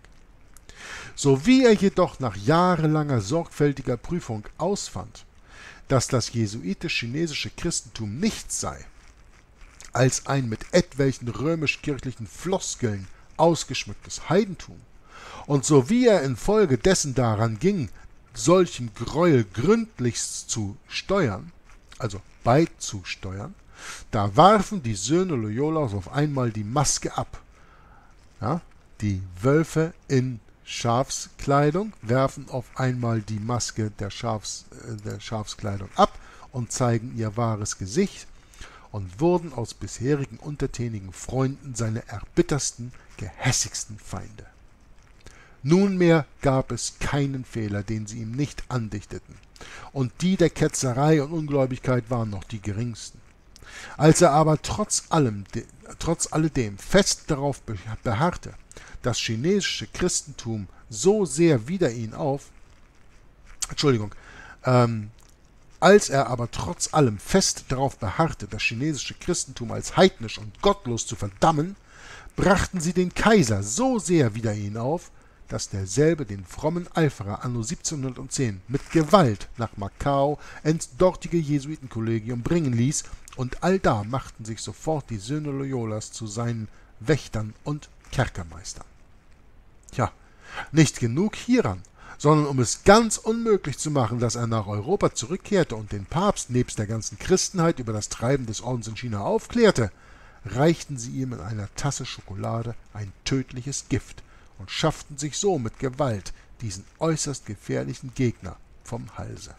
So wie er jedoch nach jahrelanger sorgfältiger Prüfung ausfand, dass das jesuitisch-chinesische Christentum nichts sei als ein mit etwelchen römisch-kirchlichen Floskeln ausgeschmücktes Heidentum, und so wie er infolgedessen daran ging, solchem Gräuel gründlichst zu steuern, also beizusteuern, da warfen die Söhne Loyolas auf einmal die Maske ab. Ja, die Wölfe in Schafskleidung werfen auf einmal die Maske der, Schafs, äh, der Schafskleidung ab und zeigen ihr wahres Gesicht und wurden aus bisherigen untertänigen Freunden seine erbittersten, gehässigsten Feinde. Nunmehr gab es keinen Fehler, den sie ihm nicht andichteten, und die der Ketzerei und Ungläubigkeit waren noch die geringsten. Als er aber trotz allem, trotz alledem fest darauf beharrte, das chinesische Christentum so sehr wider ihn auf, Entschuldigung, ähm, als er aber trotz allem fest darauf beharrte, das chinesische Christentum als heidnisch und gottlos zu verdammen, brachten sie den Kaiser so sehr wider ihn auf, dass derselbe den frommen Eiferer anno siebzehnhundertzehn mit Gewalt nach Macau ins dortige Jesuitenkollegium bringen ließ, und allda machten sich sofort die Söhne Loyolas zu seinen Wächtern und Kerkermeistern. Tja, nicht genug hieran, sondern um es ganz unmöglich zu machen, dass er nach Europa zurückkehrte und den Papst nebst der ganzen Christenheit über das Treiben des Ordens in China aufklärte, reichten sie ihm in einer Tasse Schokolade ein tödliches Gift und schafften sich so mit Gewalt diesen äußerst gefährlichen Gegner vom Halse.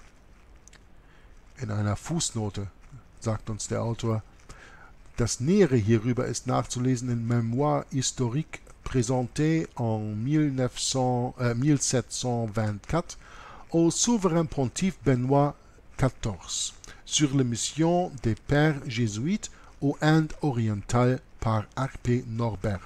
In einer Fußnote sagt uns der Autor: Das Nähere hierüber ist nachzulesen in Mémoires historiques présenté en mille sept cent vingt-quatre au souverain pontife Benoît quatorze sur les missions des pères jésuites aux Indes orientales par R P Norbert.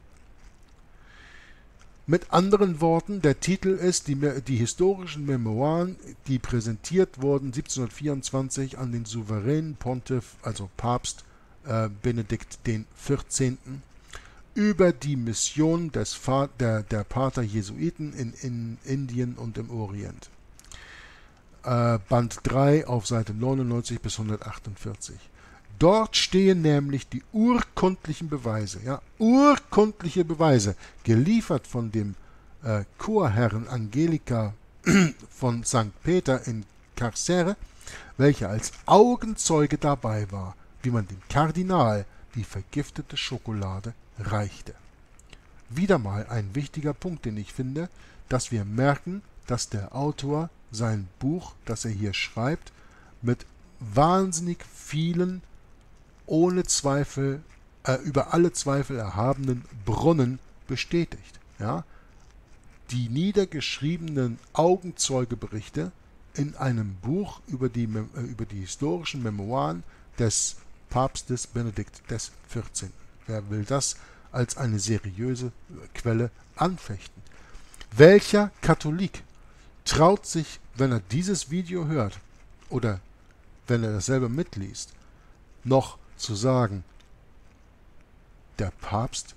Mit anderen Worten, der Titel ist die, die historischen Memoiren, die präsentiert wurden siebzehnhundertvierundzwanzig an den souveränen Pontiff, also Papst äh, Benedikt der vierzehnte. über die Mission des der, der Pater Jesuiten in, in Indien und im Orient. Äh, Band drei auf Seite neunundneunzig bis hundertachtundvierzig. Dort stehen nämlich die urkundlichen Beweise, ja, urkundliche Beweise, geliefert von dem äh, Chorherrn Angelika von Sankt Peter in Carcere, welcher als Augenzeuge dabei war, wie man dem Kardinal die vergiftete Schokolade reichte. Wieder mal ein wichtiger Punkt, den ich finde, dass wir merken, dass der Autor sein Buch, das er hier schreibt, mit wahnsinnig vielen, ohne Zweifel, äh, über alle Zweifel erhabenen Brunnen bestätigt. Ja? Die niedergeschriebenen Augenzeugeberichte in einem Buch über die, äh, über die historischen Memoiren des Papstes Benedikt der vierzehnte. Wer will das als eine seriöse Quelle anfechten? Welcher Katholik traut sich, wenn er dieses Video hört oder wenn er dasselbe mitliest, noch zu sagen, der Papst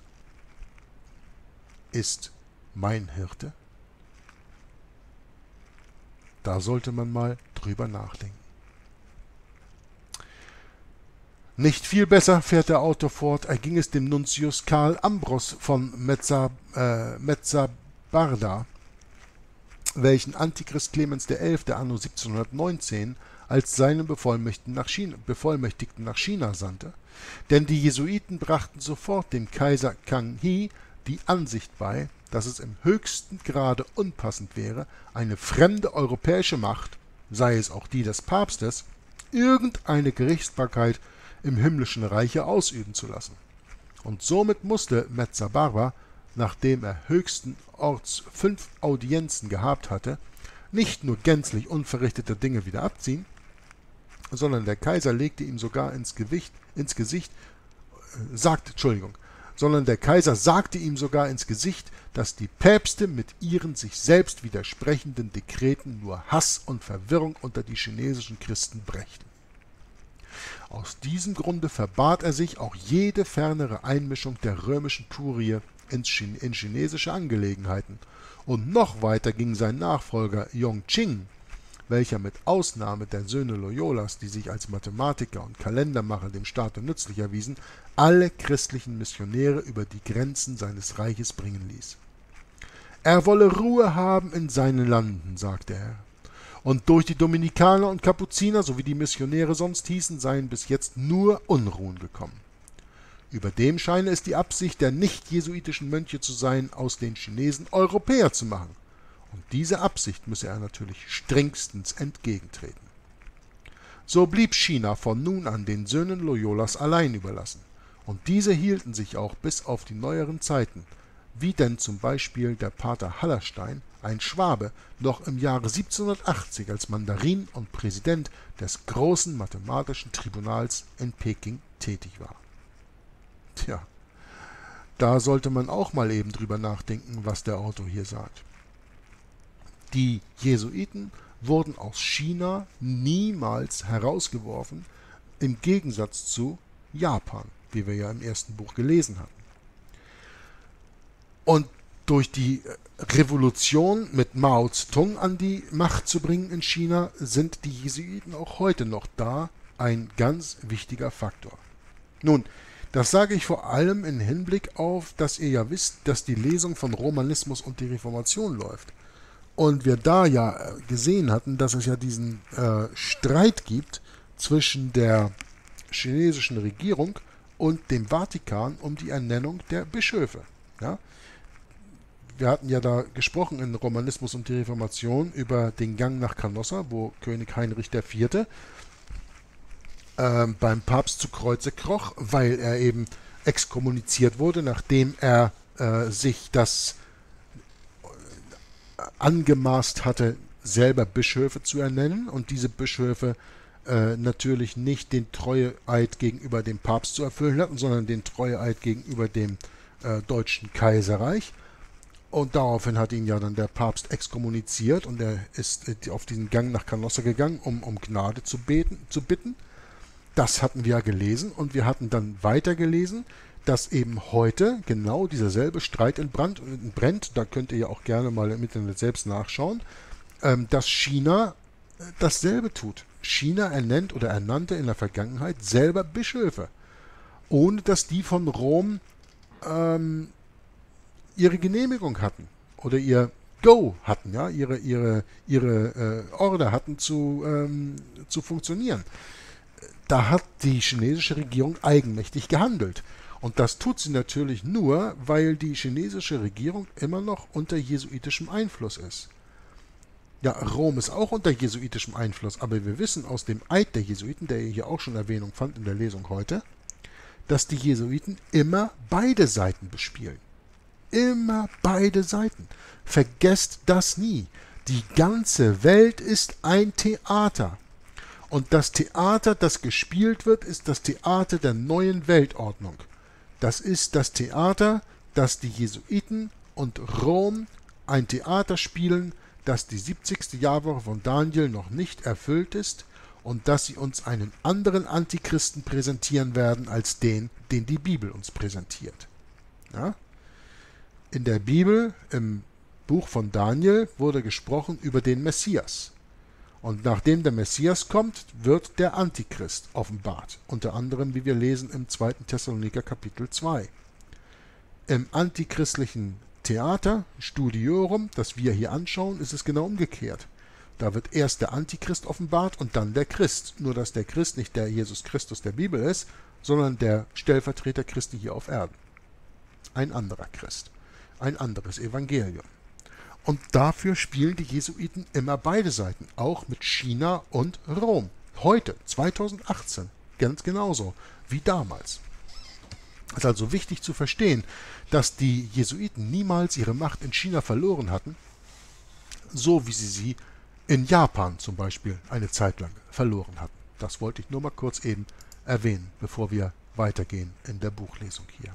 ist mein Hirte? Da sollte man mal drüber nachdenken. Nicht viel besser, fährt der Autor fort, erging es dem Nuntius Karl Ambros von Mezza, äh, Mezzabarda, welchen Antichrist Clemens der Elfte anno siebzehnhundertneunzehn als seinen Bevollmächtigten nach China, Bevollmächtigten nach China sandte, denn die Jesuiten brachten sofort dem Kaiser Kang He die Ansicht bei, dass es im höchsten Grade unpassend wäre, eine fremde europäische Macht, sei es auch die des Papstes, irgendeine Gerichtsbarkeit im himmlischen Reiche ausüben zu lassen. Und somit musste Mezzabarba, nachdem er höchsten Orts fünf Audienzen gehabt hatte, nicht nur gänzlich unverrichtete Dinge wieder abziehen, sondern der Kaiser legte ihm sogar ins, Gewicht, ins Gesicht, äh, sagt, Entschuldigung, sondern der Kaiser sagte ihm sogar ins Gesicht, dass die Päpste mit ihren sich selbst widersprechenden Dekreten nur Hass und Verwirrung unter die chinesischen Christen brächten. Aus diesem Grunde verbat er sich auch jede fernere Einmischung der römischen Kurie in chinesische Angelegenheiten, und noch weiter ging sein Nachfolger Yongqing, welcher mit Ausnahme der Söhne Loyolas, die sich als Mathematiker und Kalendermacher dem Staate nützlich erwiesen, alle christlichen Missionäre über die Grenzen seines Reiches bringen ließ. Er wolle Ruhe haben in seinen Landen, sagte er, und durch die Dominikaner und Kapuziner, so wie die Missionäre sonst hießen, seien bis jetzt nur Unruhen gekommen. Überdem scheine es die Absicht der nicht-jesuitischen Mönche zu sein, aus den Chinesen Europäer zu machen. Und diese Absicht müsse er natürlich strengstens entgegentreten. So blieb China von nun an den Söhnen Loyolas allein überlassen, und diese hielten sich auch bis auf die neueren Zeiten, wie denn zum Beispiel der Pater Hallerstein, ein Schwabe, noch im Jahre siebzehnhundertachtzig als Mandarin und Präsident des großen mathematischen Tribunals in Peking tätig war. Tja, da sollte man auch mal eben drüber nachdenken, was der Autor hier sagt. Die Jesuiten wurden aus China niemals herausgeworfen, im Gegensatz zu Japan, wie wir ja im ersten Buch gelesen hatten. Und durch die Revolution mit Mao Zedong an die Macht zu bringen in China, sind die Jesuiten auch heute noch da ein ganz wichtiger Faktor. Nun, das sage ich vor allem im Hinblick auf, dass ihr ja wisst, dass die Lesung von Romanismus und die Reformation läuft. Und wir da ja gesehen hatten, dass es ja diesen äh, Streit gibt zwischen der chinesischen Regierung und dem Vatikan um die Ernennung der Bischöfe. Ja? Wir hatten ja da gesprochen in Romanismus und die Reformation über den Gang nach Canossa, wo König Heinrich der Vierte äh, beim Papst zu Kreuze kroch, weil er eben exkommuniziert wurde, nachdem er äh, sich das angemaßt hatte, selber Bischöfe zu ernennen und diese Bischöfe äh, natürlich nicht den Treueeid gegenüber dem Papst zu erfüllen hatten, sondern den Treueeid gegenüber dem äh, deutschen Kaiserreich. Und daraufhin hat ihn ja dann der Papst exkommuniziert und er ist äh, auf diesen Gang nach Canossa gegangen, um um Gnade zu beten, zu bitten. Das hatten wir ja gelesen und wir hatten dann weiter gelesen, dass eben heute genau dieser selbe Streit entbrannt, brennt, da könnt ihr ja auch gerne mal im Internet selbst nachschauen, ähm, dass China dasselbe tut. China ernennt oder ernannte in der Vergangenheit selber Bischöfe, ohne dass die von Rom ähm, ihre Genehmigung hatten oder ihr Go hatten, ja, ihre, ihre, ihre äh, Order hatten zu, ähm, zu funktionieren. Da hat die chinesische Regierung eigenmächtig gehandelt. Und das tut sie natürlich nur, weil die chinesische Regierung immer noch unter jesuitischem Einfluss ist. Ja, Rom ist auch unter jesuitischem Einfluss, aber wir wissen aus dem Eid der Jesuiten, der hier auch schon Erwähnung fand in der Lesung heute, dass die Jesuiten immer beide Seiten bespielen. Immer beide Seiten. Vergesst das nie. Die ganze Welt ist ein Theater. Und das Theater, das gespielt wird, ist das Theater der neuen Weltordnung. Das ist das Theater, das die Jesuiten und Rom ein Theater spielen, dass die siebzigste Jahrwoche von Daniel noch nicht erfüllt ist und dass sie uns einen anderen Antichristen präsentieren werden als den, den die Bibel uns präsentiert. Ja? In der Bibel, im Buch von Daniel, wurde gesprochen über den Messias. Und nachdem der Messias kommt, wird der Antichrist offenbart. Unter anderem, wie wir lesen im zweiten Thessaloniker Kapitel zwei. Im antichristlichen Theater, Studiorum, das wir hier anschauen, ist es genau umgekehrt. Da wird erst der Antichrist offenbart und dann der Christ. Nur dass der Christ nicht der Jesus Christus der Bibel ist, sondern der Stellvertreter Christi hier auf Erden. Ein anderer Christ. Ein anderes Evangelium. Und dafür spielen die Jesuiten immer beide Seiten, auch mit China und Rom. Heute, zweitausendachtzehn, ganz genauso wie damals. Es ist also wichtig zu verstehen, dass die Jesuiten niemals ihre Macht in China verloren hatten, so wie sie sie in Japan zum Beispiel eine Zeit lang verloren hatten. Das wollte ich nur mal kurz eben erwähnen, bevor wir weitergehen in der Buchlesung hier.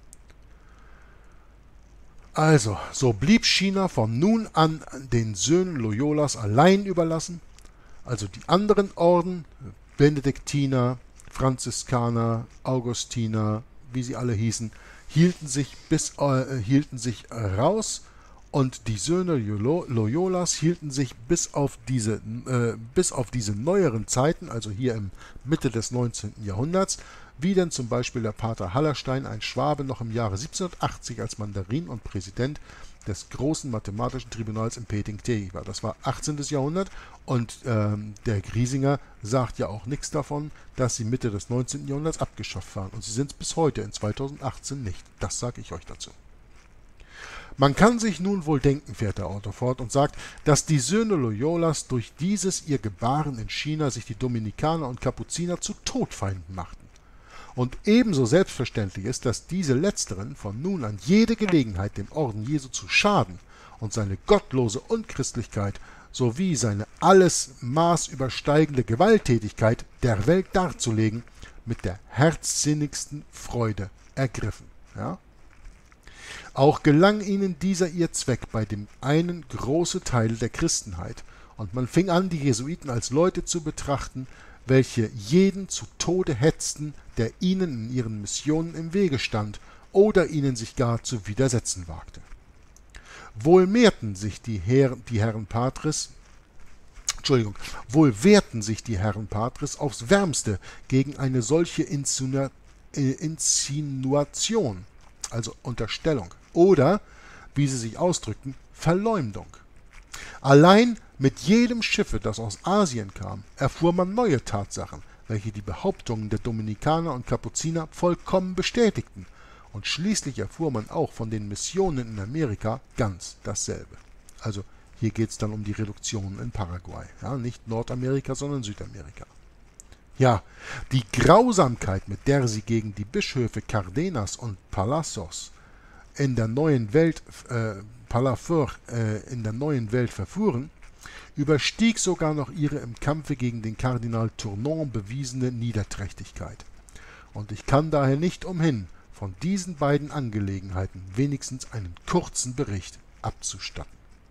Also, so blieb China von nun an den Söhnen Loyolas allein überlassen. Also die anderen Orden, Benediktiner, Franziskaner, Augustiner, wie sie alle hießen, hielten sich, bis, äh, hielten sich raus und die Söhne Loyolas hielten sich bis auf, diese, äh, bis auf diese neueren Zeiten, also hier im Mitte des neunzehnten Jahrhunderts, wie denn zum Beispiel der Pater Hallerstein, ein Schwabe, noch im Jahre siebzehnhundertachtzig als Mandarin und Präsident des großen mathematischen Tribunals in Peking tätig war. Das war achtzehnten Jahrhundert und ähm, der Griesinger sagt ja auch nichts davon, dass sie Mitte des neunzehnten Jahrhunderts abgeschafft waren. Und sie sind es bis heute in zweitausendachtzehn nicht. Das sage ich euch dazu. Man kann sich nun wohl denken, fährt der Autor fort und sagt, dass die Söhne Loyolas durch dieses ihr Gebaren in China sich die Dominikaner und Kapuziner zu Todfeinden machten. Und ebenso selbstverständlich ist, dass diese Letzteren von nun an jede Gelegenheit, dem Orden Jesu zu schaden und seine gottlose Unchristlichkeit sowie seine alles Maß übersteigende Gewalttätigkeit der Welt darzulegen, mit der herzsinnigsten Freude ergriffen. Ja? Auch gelang ihnen dieser ihr Zweck bei dem einen große Teil der Christenheit, und man fing an, die Jesuiten als Leute zu betrachten, welche jeden zu Tode hetzten, der ihnen in ihren Missionen im Wege stand oder ihnen sich gar zu widersetzen wagte. Wohl mehrten sich die, Herr, die Herren Patres, Entschuldigung, wohl wehrten sich die Herren Patres aufs Wärmste gegen eine solche Insinu äh, Insinuation, also Unterstellung, oder, wie sie sich ausdrückten, Verleumdung. Allein mit jedem Schiffe, das aus Asien kam, erfuhr man neue Tatsachen, welche die Behauptungen der Dominikaner und Kapuziner vollkommen bestätigten, und schließlich erfuhr man auch von den Missionen in Amerika ganz dasselbe. Also hier geht es dann um die Reduktionen in Paraguay, ja, nicht Nordamerika, sondern Südamerika. Ja, die Grausamkeit, mit der sie gegen die Bischöfe Cardenas und Palacios in der neuen Welt, äh, Palafeur, äh, in der neuen Welt verfuhren, überstieg sogar noch ihre im Kampfe gegen den Kardinal Tournon bewiesene Niederträchtigkeit. Und ich kann daher nicht umhin, von diesen beiden Angelegenheiten wenigstens einen kurzen Bericht abzustatten.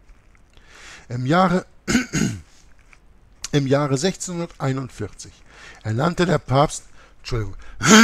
Im Jahre, im Jahre sechzehnhunderteinundvierzig ernannte der Papst, Entschuldigung,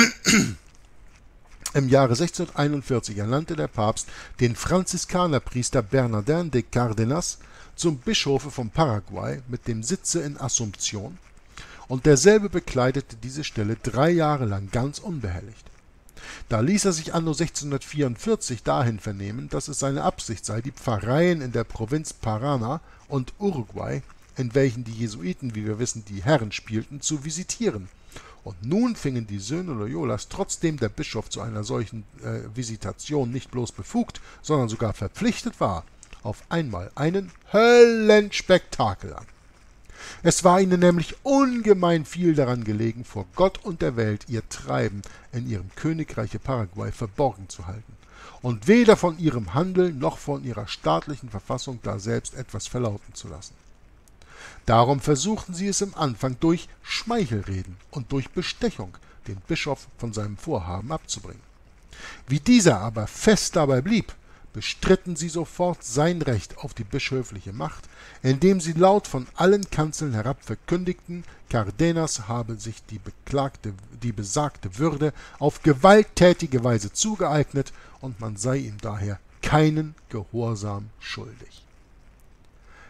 im Jahre sechzehnhunderteinundvierzig ernannte der Papst den Franziskanerpriester Bernardin de Cárdenas zum Bischofe von Paraguay mit dem Sitze in Asunción, und derselbe bekleidete diese Stelle drei Jahre lang ganz unbehelligt. Da ließ er sich anno sechzehnhundertvierundvierzig dahin vernehmen, dass es seine Absicht sei, die Pfarreien in der Provinz Paraná und Uruguay, in welchen die Jesuiten, wie wir wissen, die Herren spielten, zu visitieren. Und nun fingen die Söhne Loyolas, trotzdem der Bischof zu einer solchen äh, Visitation nicht bloß befugt, sondern sogar verpflichtet war, auf einmal einen Höllenspektakel an. Es war ihnen nämlich ungemein viel daran gelegen, vor Gott und der Welt ihr Treiben in ihrem Königreiche Paraguay verborgen zu halten und weder von ihrem Handeln noch von ihrer staatlichen Verfassung daselbst etwas verlauten zu lassen. Darum versuchten sie es im Anfang durch Schmeichelreden und durch Bestechung, den Bischof von seinem Vorhaben abzubringen. Wie dieser aber fest dabei blieb, bestritten sie sofort sein Recht auf die bischöfliche Macht, indem sie laut von allen Kanzeln herab verkündigten, Cardenas habe sich die, beklagte, die besagte Würde auf gewalttätige Weise zugeeignet und man sei ihm daher keinen Gehorsam schuldig.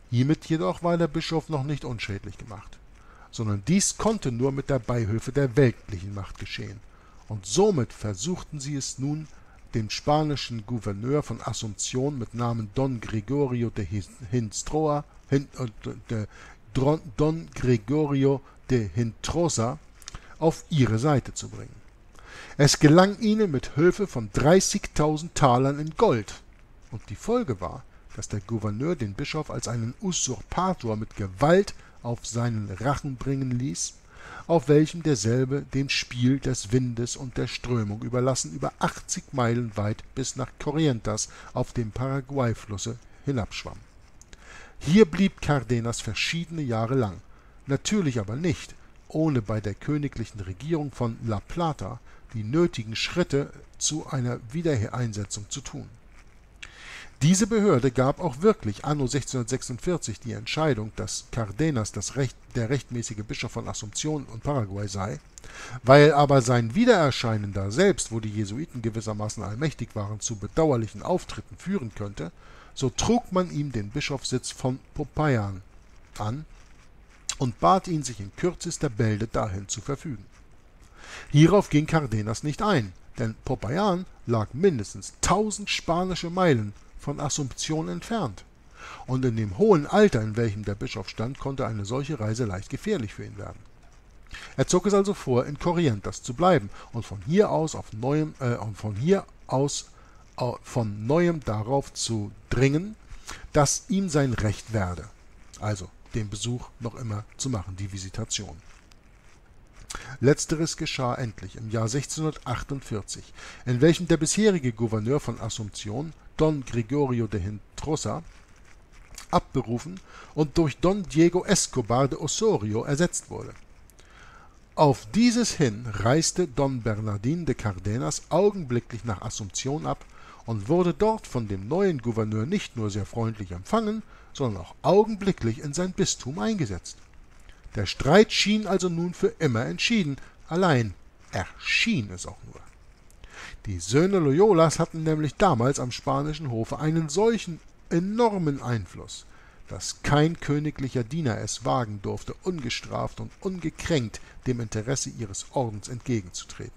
Hiermit jedoch war der Bischof noch nicht unschädlich gemacht, sondern dies konnte nur mit der Beihilfe der weltlichen Macht geschehen, und somit versuchten sie es nun, dem spanischen Gouverneur von Asunción mit Namen Don Gregorio de Hinstroa, Hin, de, Don Gregorio de Hintrosa auf ihre Seite zu bringen. Es gelang ihnen mit Hilfe von dreißigtausend Talern in Gold, und die Folge war, dass der Gouverneur den Bischof als einen Usurpator mit Gewalt auf seinen Rachen bringen ließ, auf welchem derselbe dem Spiel des Windes und der Strömung überlassen über achtzig Meilen weit bis nach Corrientes auf dem Paraguay-Flusse hinabschwamm. Hier blieb Cárdenas verschiedene Jahre lang, natürlich aber nicht, ohne bei der königlichen Regierung von La Plata die nötigen Schritte zu einer Wiedereinsetzung zu tun. Diese Behörde gab auch wirklich anno sechzehnhundertsechsundvierzig die Entscheidung, dass Cárdenas das Recht, der rechtmäßige Bischof von Asunción und Paraguay sei, weil aber sein Wiedererscheinen da selbst, wo die Jesuiten gewissermaßen allmächtig waren, zu bedauerlichen Auftritten führen könnte, so trug man ihm den Bischofssitz von Popayan an und bat ihn, sich in kürzester Bälde dahin zu verfügen. Hierauf ging Cárdenas nicht ein, denn Popayan lag mindestens tausend spanische Meilen von Asunción entfernt, und in dem hohen Alter, in welchem der Bischof stand, konnte eine solche Reise leicht gefährlich für ihn werden. Er zog es also vor, in Corrientes zu bleiben und von hier aus auf neuem, äh, von hier aus äh, von neuem darauf zu dringen, dass ihm sein Recht werde, also den Besuch noch immer zu machen, die Visitation. Letzteres geschah endlich im Jahr sechzehnhundertachtundvierzig, in welchem der bisherige Gouverneur von Asunción, Don Gregorio de Hintrosa, abberufen und durch Don Diego Escobar de Osorio ersetzt wurde. Auf dieses hin reiste Don Bernardín de Cárdenas augenblicklich nach Asunción ab und wurde dort von dem neuen Gouverneur nicht nur sehr freundlich empfangen, sondern auch augenblicklich in sein Bistum eingesetzt. Der Streit schien also nun für immer entschieden, allein erschien es auch nur. Die Söhne Loyolas hatten nämlich damals am spanischen Hofe einen solchen enormen Einfluss, dass kein königlicher Diener es wagen durfte, ungestraft und ungekränkt dem Interesse ihres Ordens entgegenzutreten.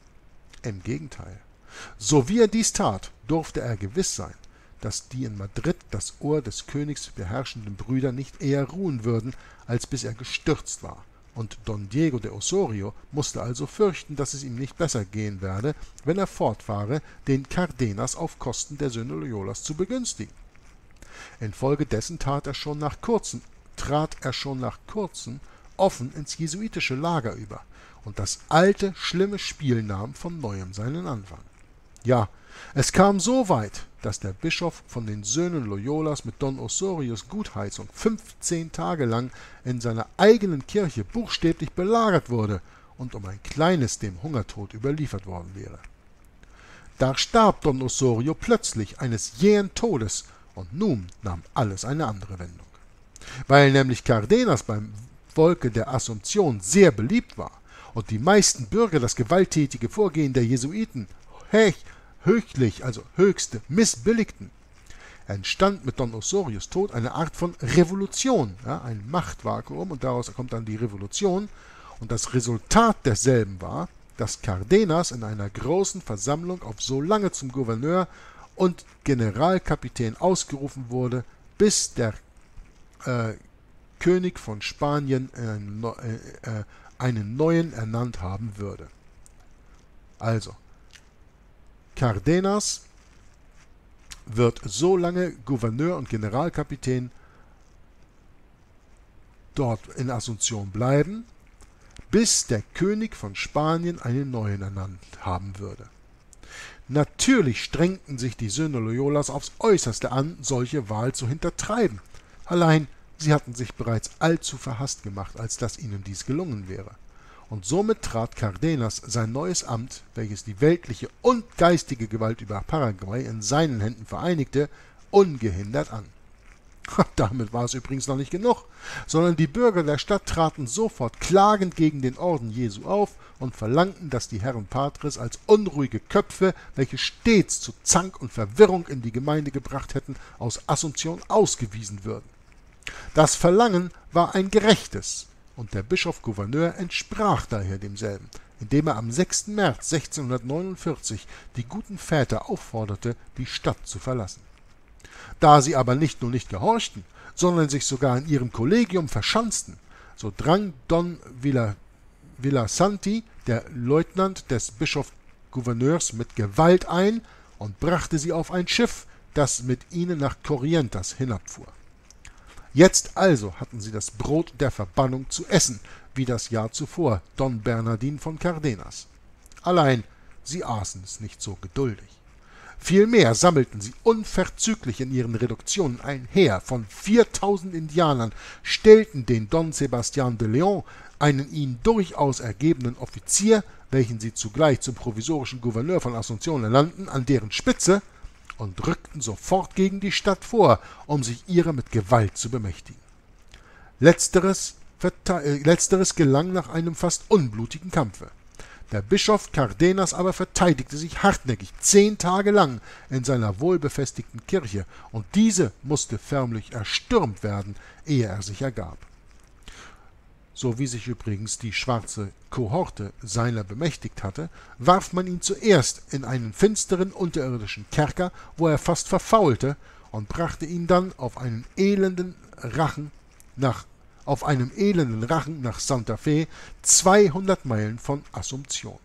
Im Gegenteil, so wie er dies tat, durfte er gewiss sein, dass die in Madrid das Ohr des Königs beherrschenden Brüder nicht eher ruhen würden, als bis er gestürzt war, und Don Diego de Osorio musste also fürchten, dass es ihm nicht besser gehen werde, wenn er fortfahre, den Cárdenas auf Kosten der Söhne Loyolas zu begünstigen. Infolgedessen tat er schon nach kurzem, trat er schon nach kurzem offen ins jesuitische Lager über, und das alte, schlimme Spiel nahm von neuem seinen Anfang. Ja, es kam so weit, dass der Bischof von den Söhnen Loyolas mit Don Osorios Gutheizung fünfzehn Tage lang in seiner eigenen Kirche buchstäblich belagert wurde und um ein kleines dem Hungertod überliefert worden wäre. Da starb Don Osorio plötzlich eines jähen Todes, und nun nahm alles eine andere Wendung. Weil nämlich Cárdenas beim Volke der Asunción sehr beliebt war und die meisten Bürger das gewalttätige Vorgehen der Jesuiten höchlich, also höchste, missbilligten, entstand mit Don Osorios Tod eine Art von Revolution, ja, ein Machtvakuum, und daraus kommt dann die Revolution, und das Resultat derselben war, dass Cárdenas in einer großen Versammlung auf so lange zum Gouverneur und Generalkapitän ausgerufen wurde, bis der äh, König von Spanien einen, äh, einen neuen ernannt haben würde. Also, Cárdenas wird so lange Gouverneur und Generalkapitän dort in Asunción bleiben, bis der König von Spanien einen neuen ernannt haben würde. Natürlich strengten sich die Söhne Loyolas aufs Äußerste an, solche Wahl zu hintertreiben. Allein sie hatten sich bereits allzu verhasst gemacht, als dass ihnen dies gelungen wäre. Und somit trat Cárdenas sein neues Amt, welches die weltliche und geistige Gewalt über Paraguay in seinen Händen vereinigte, ungehindert an. Damit war es übrigens noch nicht genug, sondern die Bürger der Stadt traten sofort klagend gegen den Orden Jesu auf und verlangten, dass die Herren Patres als unruhige Köpfe, welche stets zu Zank und Verwirrung in die Gemeinde gebracht hätten, aus Asunción ausgewiesen würden. Das Verlangen war ein gerechtes, und der Bischof-Gouverneur entsprach daher demselben, indem er am sechsten März sechzehnhundertneunundvierzig die guten Väter aufforderte, die Stadt zu verlassen. Da sie aber nicht nur nicht gehorchten, sondern sich sogar in ihrem Kollegium verschanzten, so drang Don Villa, Villasanti, der Leutnant des Bischof-Gouverneurs, mit Gewalt ein und brachte sie auf ein Schiff, das mit ihnen nach Corrientes hinabfuhr. Jetzt also hatten sie das Brot der Verbannung zu essen, wie das Jahr zuvor Don Bernardin von Cardenas. Allein sie aßen es nicht so geduldig. Vielmehr sammelten sie unverzüglich in ihren Reduktionen ein Heer von viertausend Indianern, stellten den Don Sebastian de Leon, einen ihnen durchaus ergebenen Offizier, welchen sie zugleich zum provisorischen Gouverneur von Asunción ernannten, an deren Spitze und rückten sofort gegen die Stadt vor, um sich ihrer mit Gewalt zu bemächtigen. Letzteres, äh, letzteres gelang nach einem fast unblutigen Kampfe. Der Bischof Cardenas aber verteidigte sich hartnäckig zehn Tage lang in seiner wohlbefestigten Kirche, und diese musste förmlich erstürmt werden, ehe er sich ergab. So wie sich übrigens die schwarze Kohorte seiner bemächtigt hatte, warf man ihn zuerst in einen finsteren unterirdischen Kerker, wo er fast verfaulte, und brachte ihn dann auf einen elenden Rachen nach auf einem elenden Rachen nach Santa Fe, zweihundert Meilen von Asunción.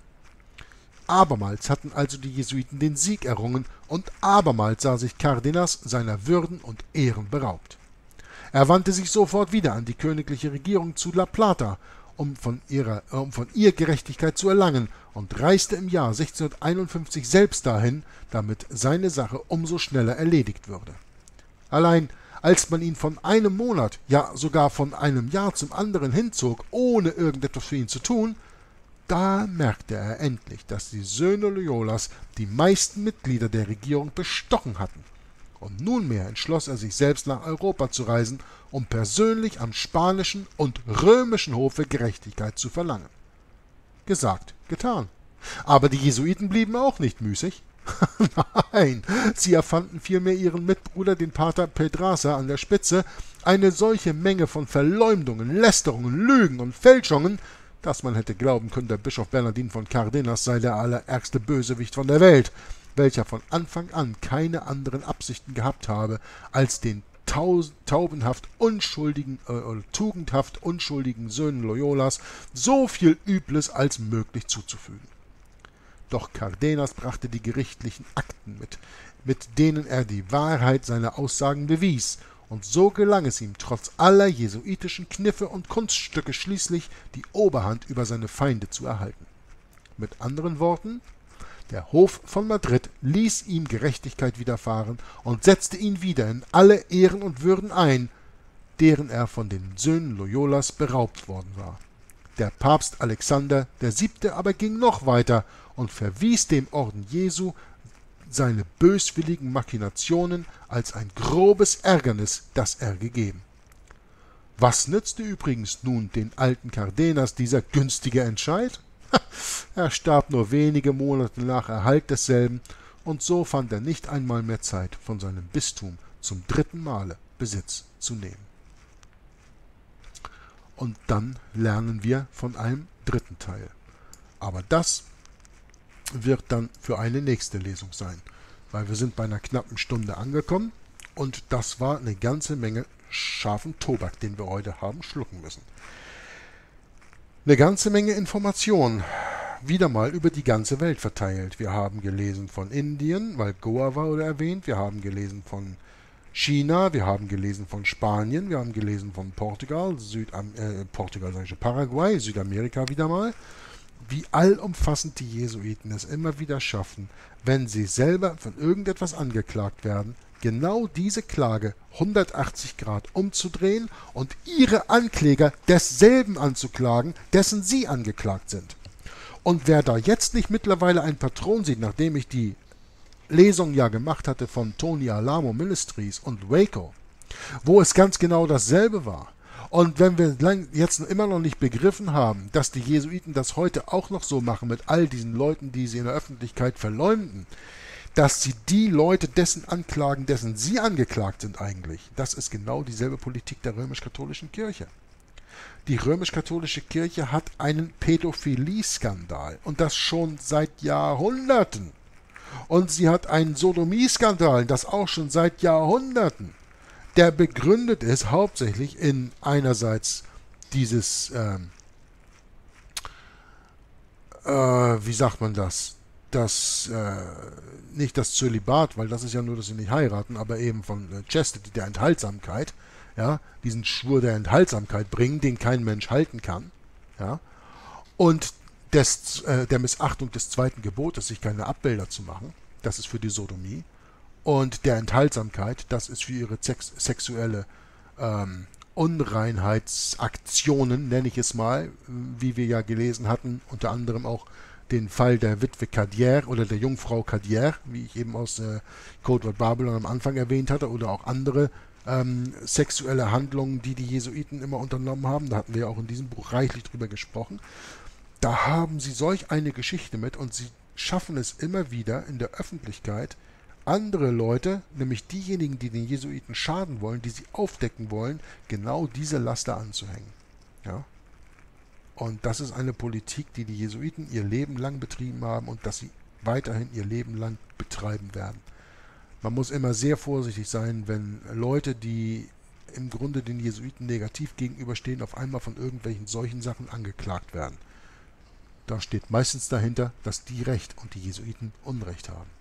Abermals hatten also die Jesuiten den Sieg errungen, und abermals sah sich Cardenas seiner Würden und Ehren beraubt. Er wandte sich sofort wieder an die königliche Regierung zu La Plata, um von, ihrer, um von ihr Gerechtigkeit zu erlangen, und reiste im Jahr sechzehnhunderteinundfünfzig selbst dahin, damit seine Sache umso schneller erledigt würde. Allein als man ihn von einem Monat, ja sogar von einem Jahr zum anderen hinzog, ohne irgendetwas für ihn zu tun, da merkte er endlich, dass die Söhne Loyolas die meisten Mitglieder der Regierung bestochen hatten. Und nunmehr entschloss er sich selbst nach Europa zu reisen, um persönlich am spanischen und römischen Hofe Gerechtigkeit zu verlangen. Gesagt, getan. Aber die Jesuiten blieben auch nicht müßig. Nein, sie erfanden vielmehr ihren Mitbruder, den Pater Pedraza, an der Spitze, eine solche Menge von Verleumdungen, Lästerungen, Lügen und Fälschungen, dass man hätte glauben können, der Bischof Bernardin von Cardenas sei der allerärgste Bösewicht von der Welt, welcher von Anfang an keine anderen Absichten gehabt habe, als den taubenhaft unschuldigen, äh, tugendhaft unschuldigen Söhnen Loyolas so viel Übles als möglich zuzufügen. Doch Cardenas brachte die gerichtlichen Akten mit, mit denen er die Wahrheit seiner Aussagen bewies, und so gelang es ihm trotz aller jesuitischen Kniffe und Kunststücke schließlich, die Oberhand über seine Feinde zu erhalten. Mit anderen Worten, der Hof von Madrid ließ ihm Gerechtigkeit widerfahren und setzte ihn wieder in alle Ehren und Würden ein, deren er von den Söhnen Loyolas beraubt worden war. Der Papst Alexander der Siebte aber ging noch weiter und verwies dem Orden Jesu seine böswilligen Machinationen als ein grobes Ärgernis, das er gegeben. Was nützte übrigens nun den alten Cardenas dieser günstige Entscheid? Er starb nur wenige Monate nach Erhalt desselben, und so fand er nicht einmal mehr Zeit, von seinem Bistum zum dritten Male Besitz zu nehmen. Und dann lernen wir von einem dritten Teil. Aber das wird dann für eine nächste Lesung sein, weil wir sind bei einer knappen Stunde angekommen, und das war eine ganze Menge scharfen Tobak, den wir heute haben schlucken müssen. Eine ganze Menge Informationen, wieder mal über die ganze Welt verteilt. Wir haben gelesen von Indien, weil Goa war oder erwähnt, wir haben gelesen von China, wir haben gelesen von Spanien, wir haben gelesen von Portugal, Südam äh, Portugal, sag ich, Paraguay, Südamerika wieder mal. Wie allumfassend die Jesuiten es immer wieder schaffen, wenn sie selber von irgendetwas angeklagt werden, genau diese Klage hundertachtzig Grad umzudrehen und ihre Ankläger desselben anzuklagen, dessen sie angeklagt sind. Und wer da jetzt nicht mittlerweile einen Patron sieht, nachdem ich die Lesung ja gemacht hatte von Tony Alamo Ministries und Waco, wo es ganz genau dasselbe war, und wenn wir jetzt immer noch nicht begriffen haben, dass die Jesuiten das heute auch noch so machen mit all diesen Leuten, die sie in der Öffentlichkeit verleumden, dass sie die Leute dessen anklagen, dessen sie angeklagt sind eigentlich. Das ist genau dieselbe Politik der römisch-katholischen Kirche. Die römisch-katholische Kirche hat einen Pädophilie-Skandal und das schon seit Jahrhunderten. Und sie hat einen Sodomie-Skandal, das auch schon seit Jahrhunderten. Der begründet ist hauptsächlich in einerseits dieses, ähm, äh, wie sagt man das, das, äh, nicht das Zölibat, weil das ist ja nur, dass sie nicht heiraten, aber eben von äh, Chastity, der Enthaltsamkeit, ja, diesen Schwur der Enthaltsamkeit bringen, den kein Mensch halten kann, ja, und des, äh, der Missachtung des zweiten Gebotes, sich keine Abbilder zu machen, das ist für die Sodomie, und der Enthaltsamkeit, das ist für ihre sex sexuelle ähm, Unreinheitsaktionen, nenne ich es mal, wie wir ja gelesen hatten, unter anderem auch den Fall der Witwe Cadier oder der Jungfrau Cadier, wie ich eben aus äh, Codewort Babylon am Anfang erwähnt hatte, oder auch andere ähm, sexuelle Handlungen, die die Jesuiten immer unternommen haben. Da hatten wir ja auch in diesem Buch reichlich drüber gesprochen. Da haben sie solch eine Geschichte mit und sie schaffen es immer wieder in der Öffentlichkeit, andere Leute, nämlich diejenigen, die den Jesuiten schaden wollen, die sie aufdecken wollen, genau diese Laster anzuhängen. Ja? Und das ist eine Politik, die die Jesuiten ihr Leben lang betrieben haben und dass sie weiterhin ihr Leben lang betreiben werden. Man muss immer sehr vorsichtig sein, wenn Leute, die im Grunde den Jesuiten negativ gegenüberstehen, auf einmal von irgendwelchen solchen Sachen angeklagt werden. Da steht meistens dahinter, dass die Recht und die Jesuiten Unrecht haben.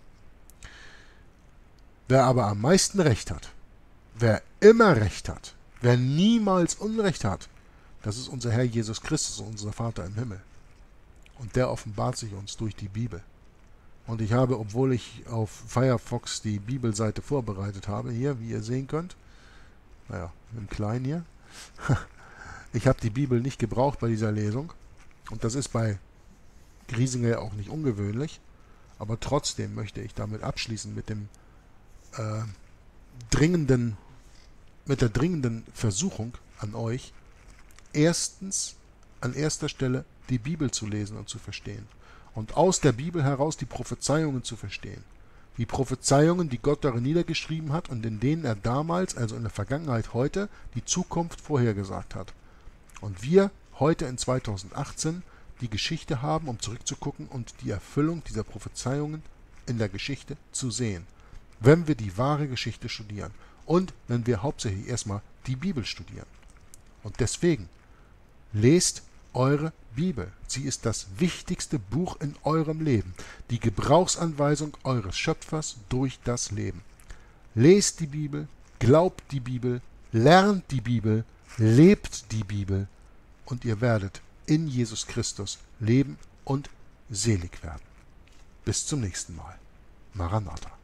Wer aber am meisten Recht hat, wer immer Recht hat, wer niemals Unrecht hat, das ist unser Herr Jesus Christus, unser Vater im Himmel. Und der offenbart sich uns durch die Bibel. Und ich habe, obwohl ich auf Firefox die Bibelseite vorbereitet habe, hier, wie ihr sehen könnt, naja, im Kleinen hier, ich habe die Bibel nicht gebraucht bei dieser Lesung. Und das ist bei Griesinger auch nicht ungewöhnlich. Aber trotzdem möchte ich damit abschließen mit dem äh, dringenden, mit der dringenden Versuchung an euch, erstens an erster Stelle die Bibel zu lesen und zu verstehen. Und aus der Bibel heraus die Prophezeiungen zu verstehen. Die Prophezeiungen, die Gott darin niedergeschrieben hat und in denen er damals, also in der Vergangenheit, heute, die Zukunft vorhergesagt hat. Und wir heute in zweitausendachtzehn die Geschichte haben, um zurückzugucken und die Erfüllung dieser Prophezeiungen in der Geschichte zu sehen. Wenn wir die wahre Geschichte studieren und wenn wir hauptsächlich erstmal die Bibel studieren. Und deswegen, lest eure Bibel. Sie ist das wichtigste Buch in eurem Leben. Die Gebrauchsanweisung eures Schöpfers durch das Leben. Lest die Bibel, glaubt die Bibel, lernt die Bibel, lebt die Bibel und ihr werdet in Jesus Christus leben und selig werden. Bis zum nächsten Mal. Maranatha.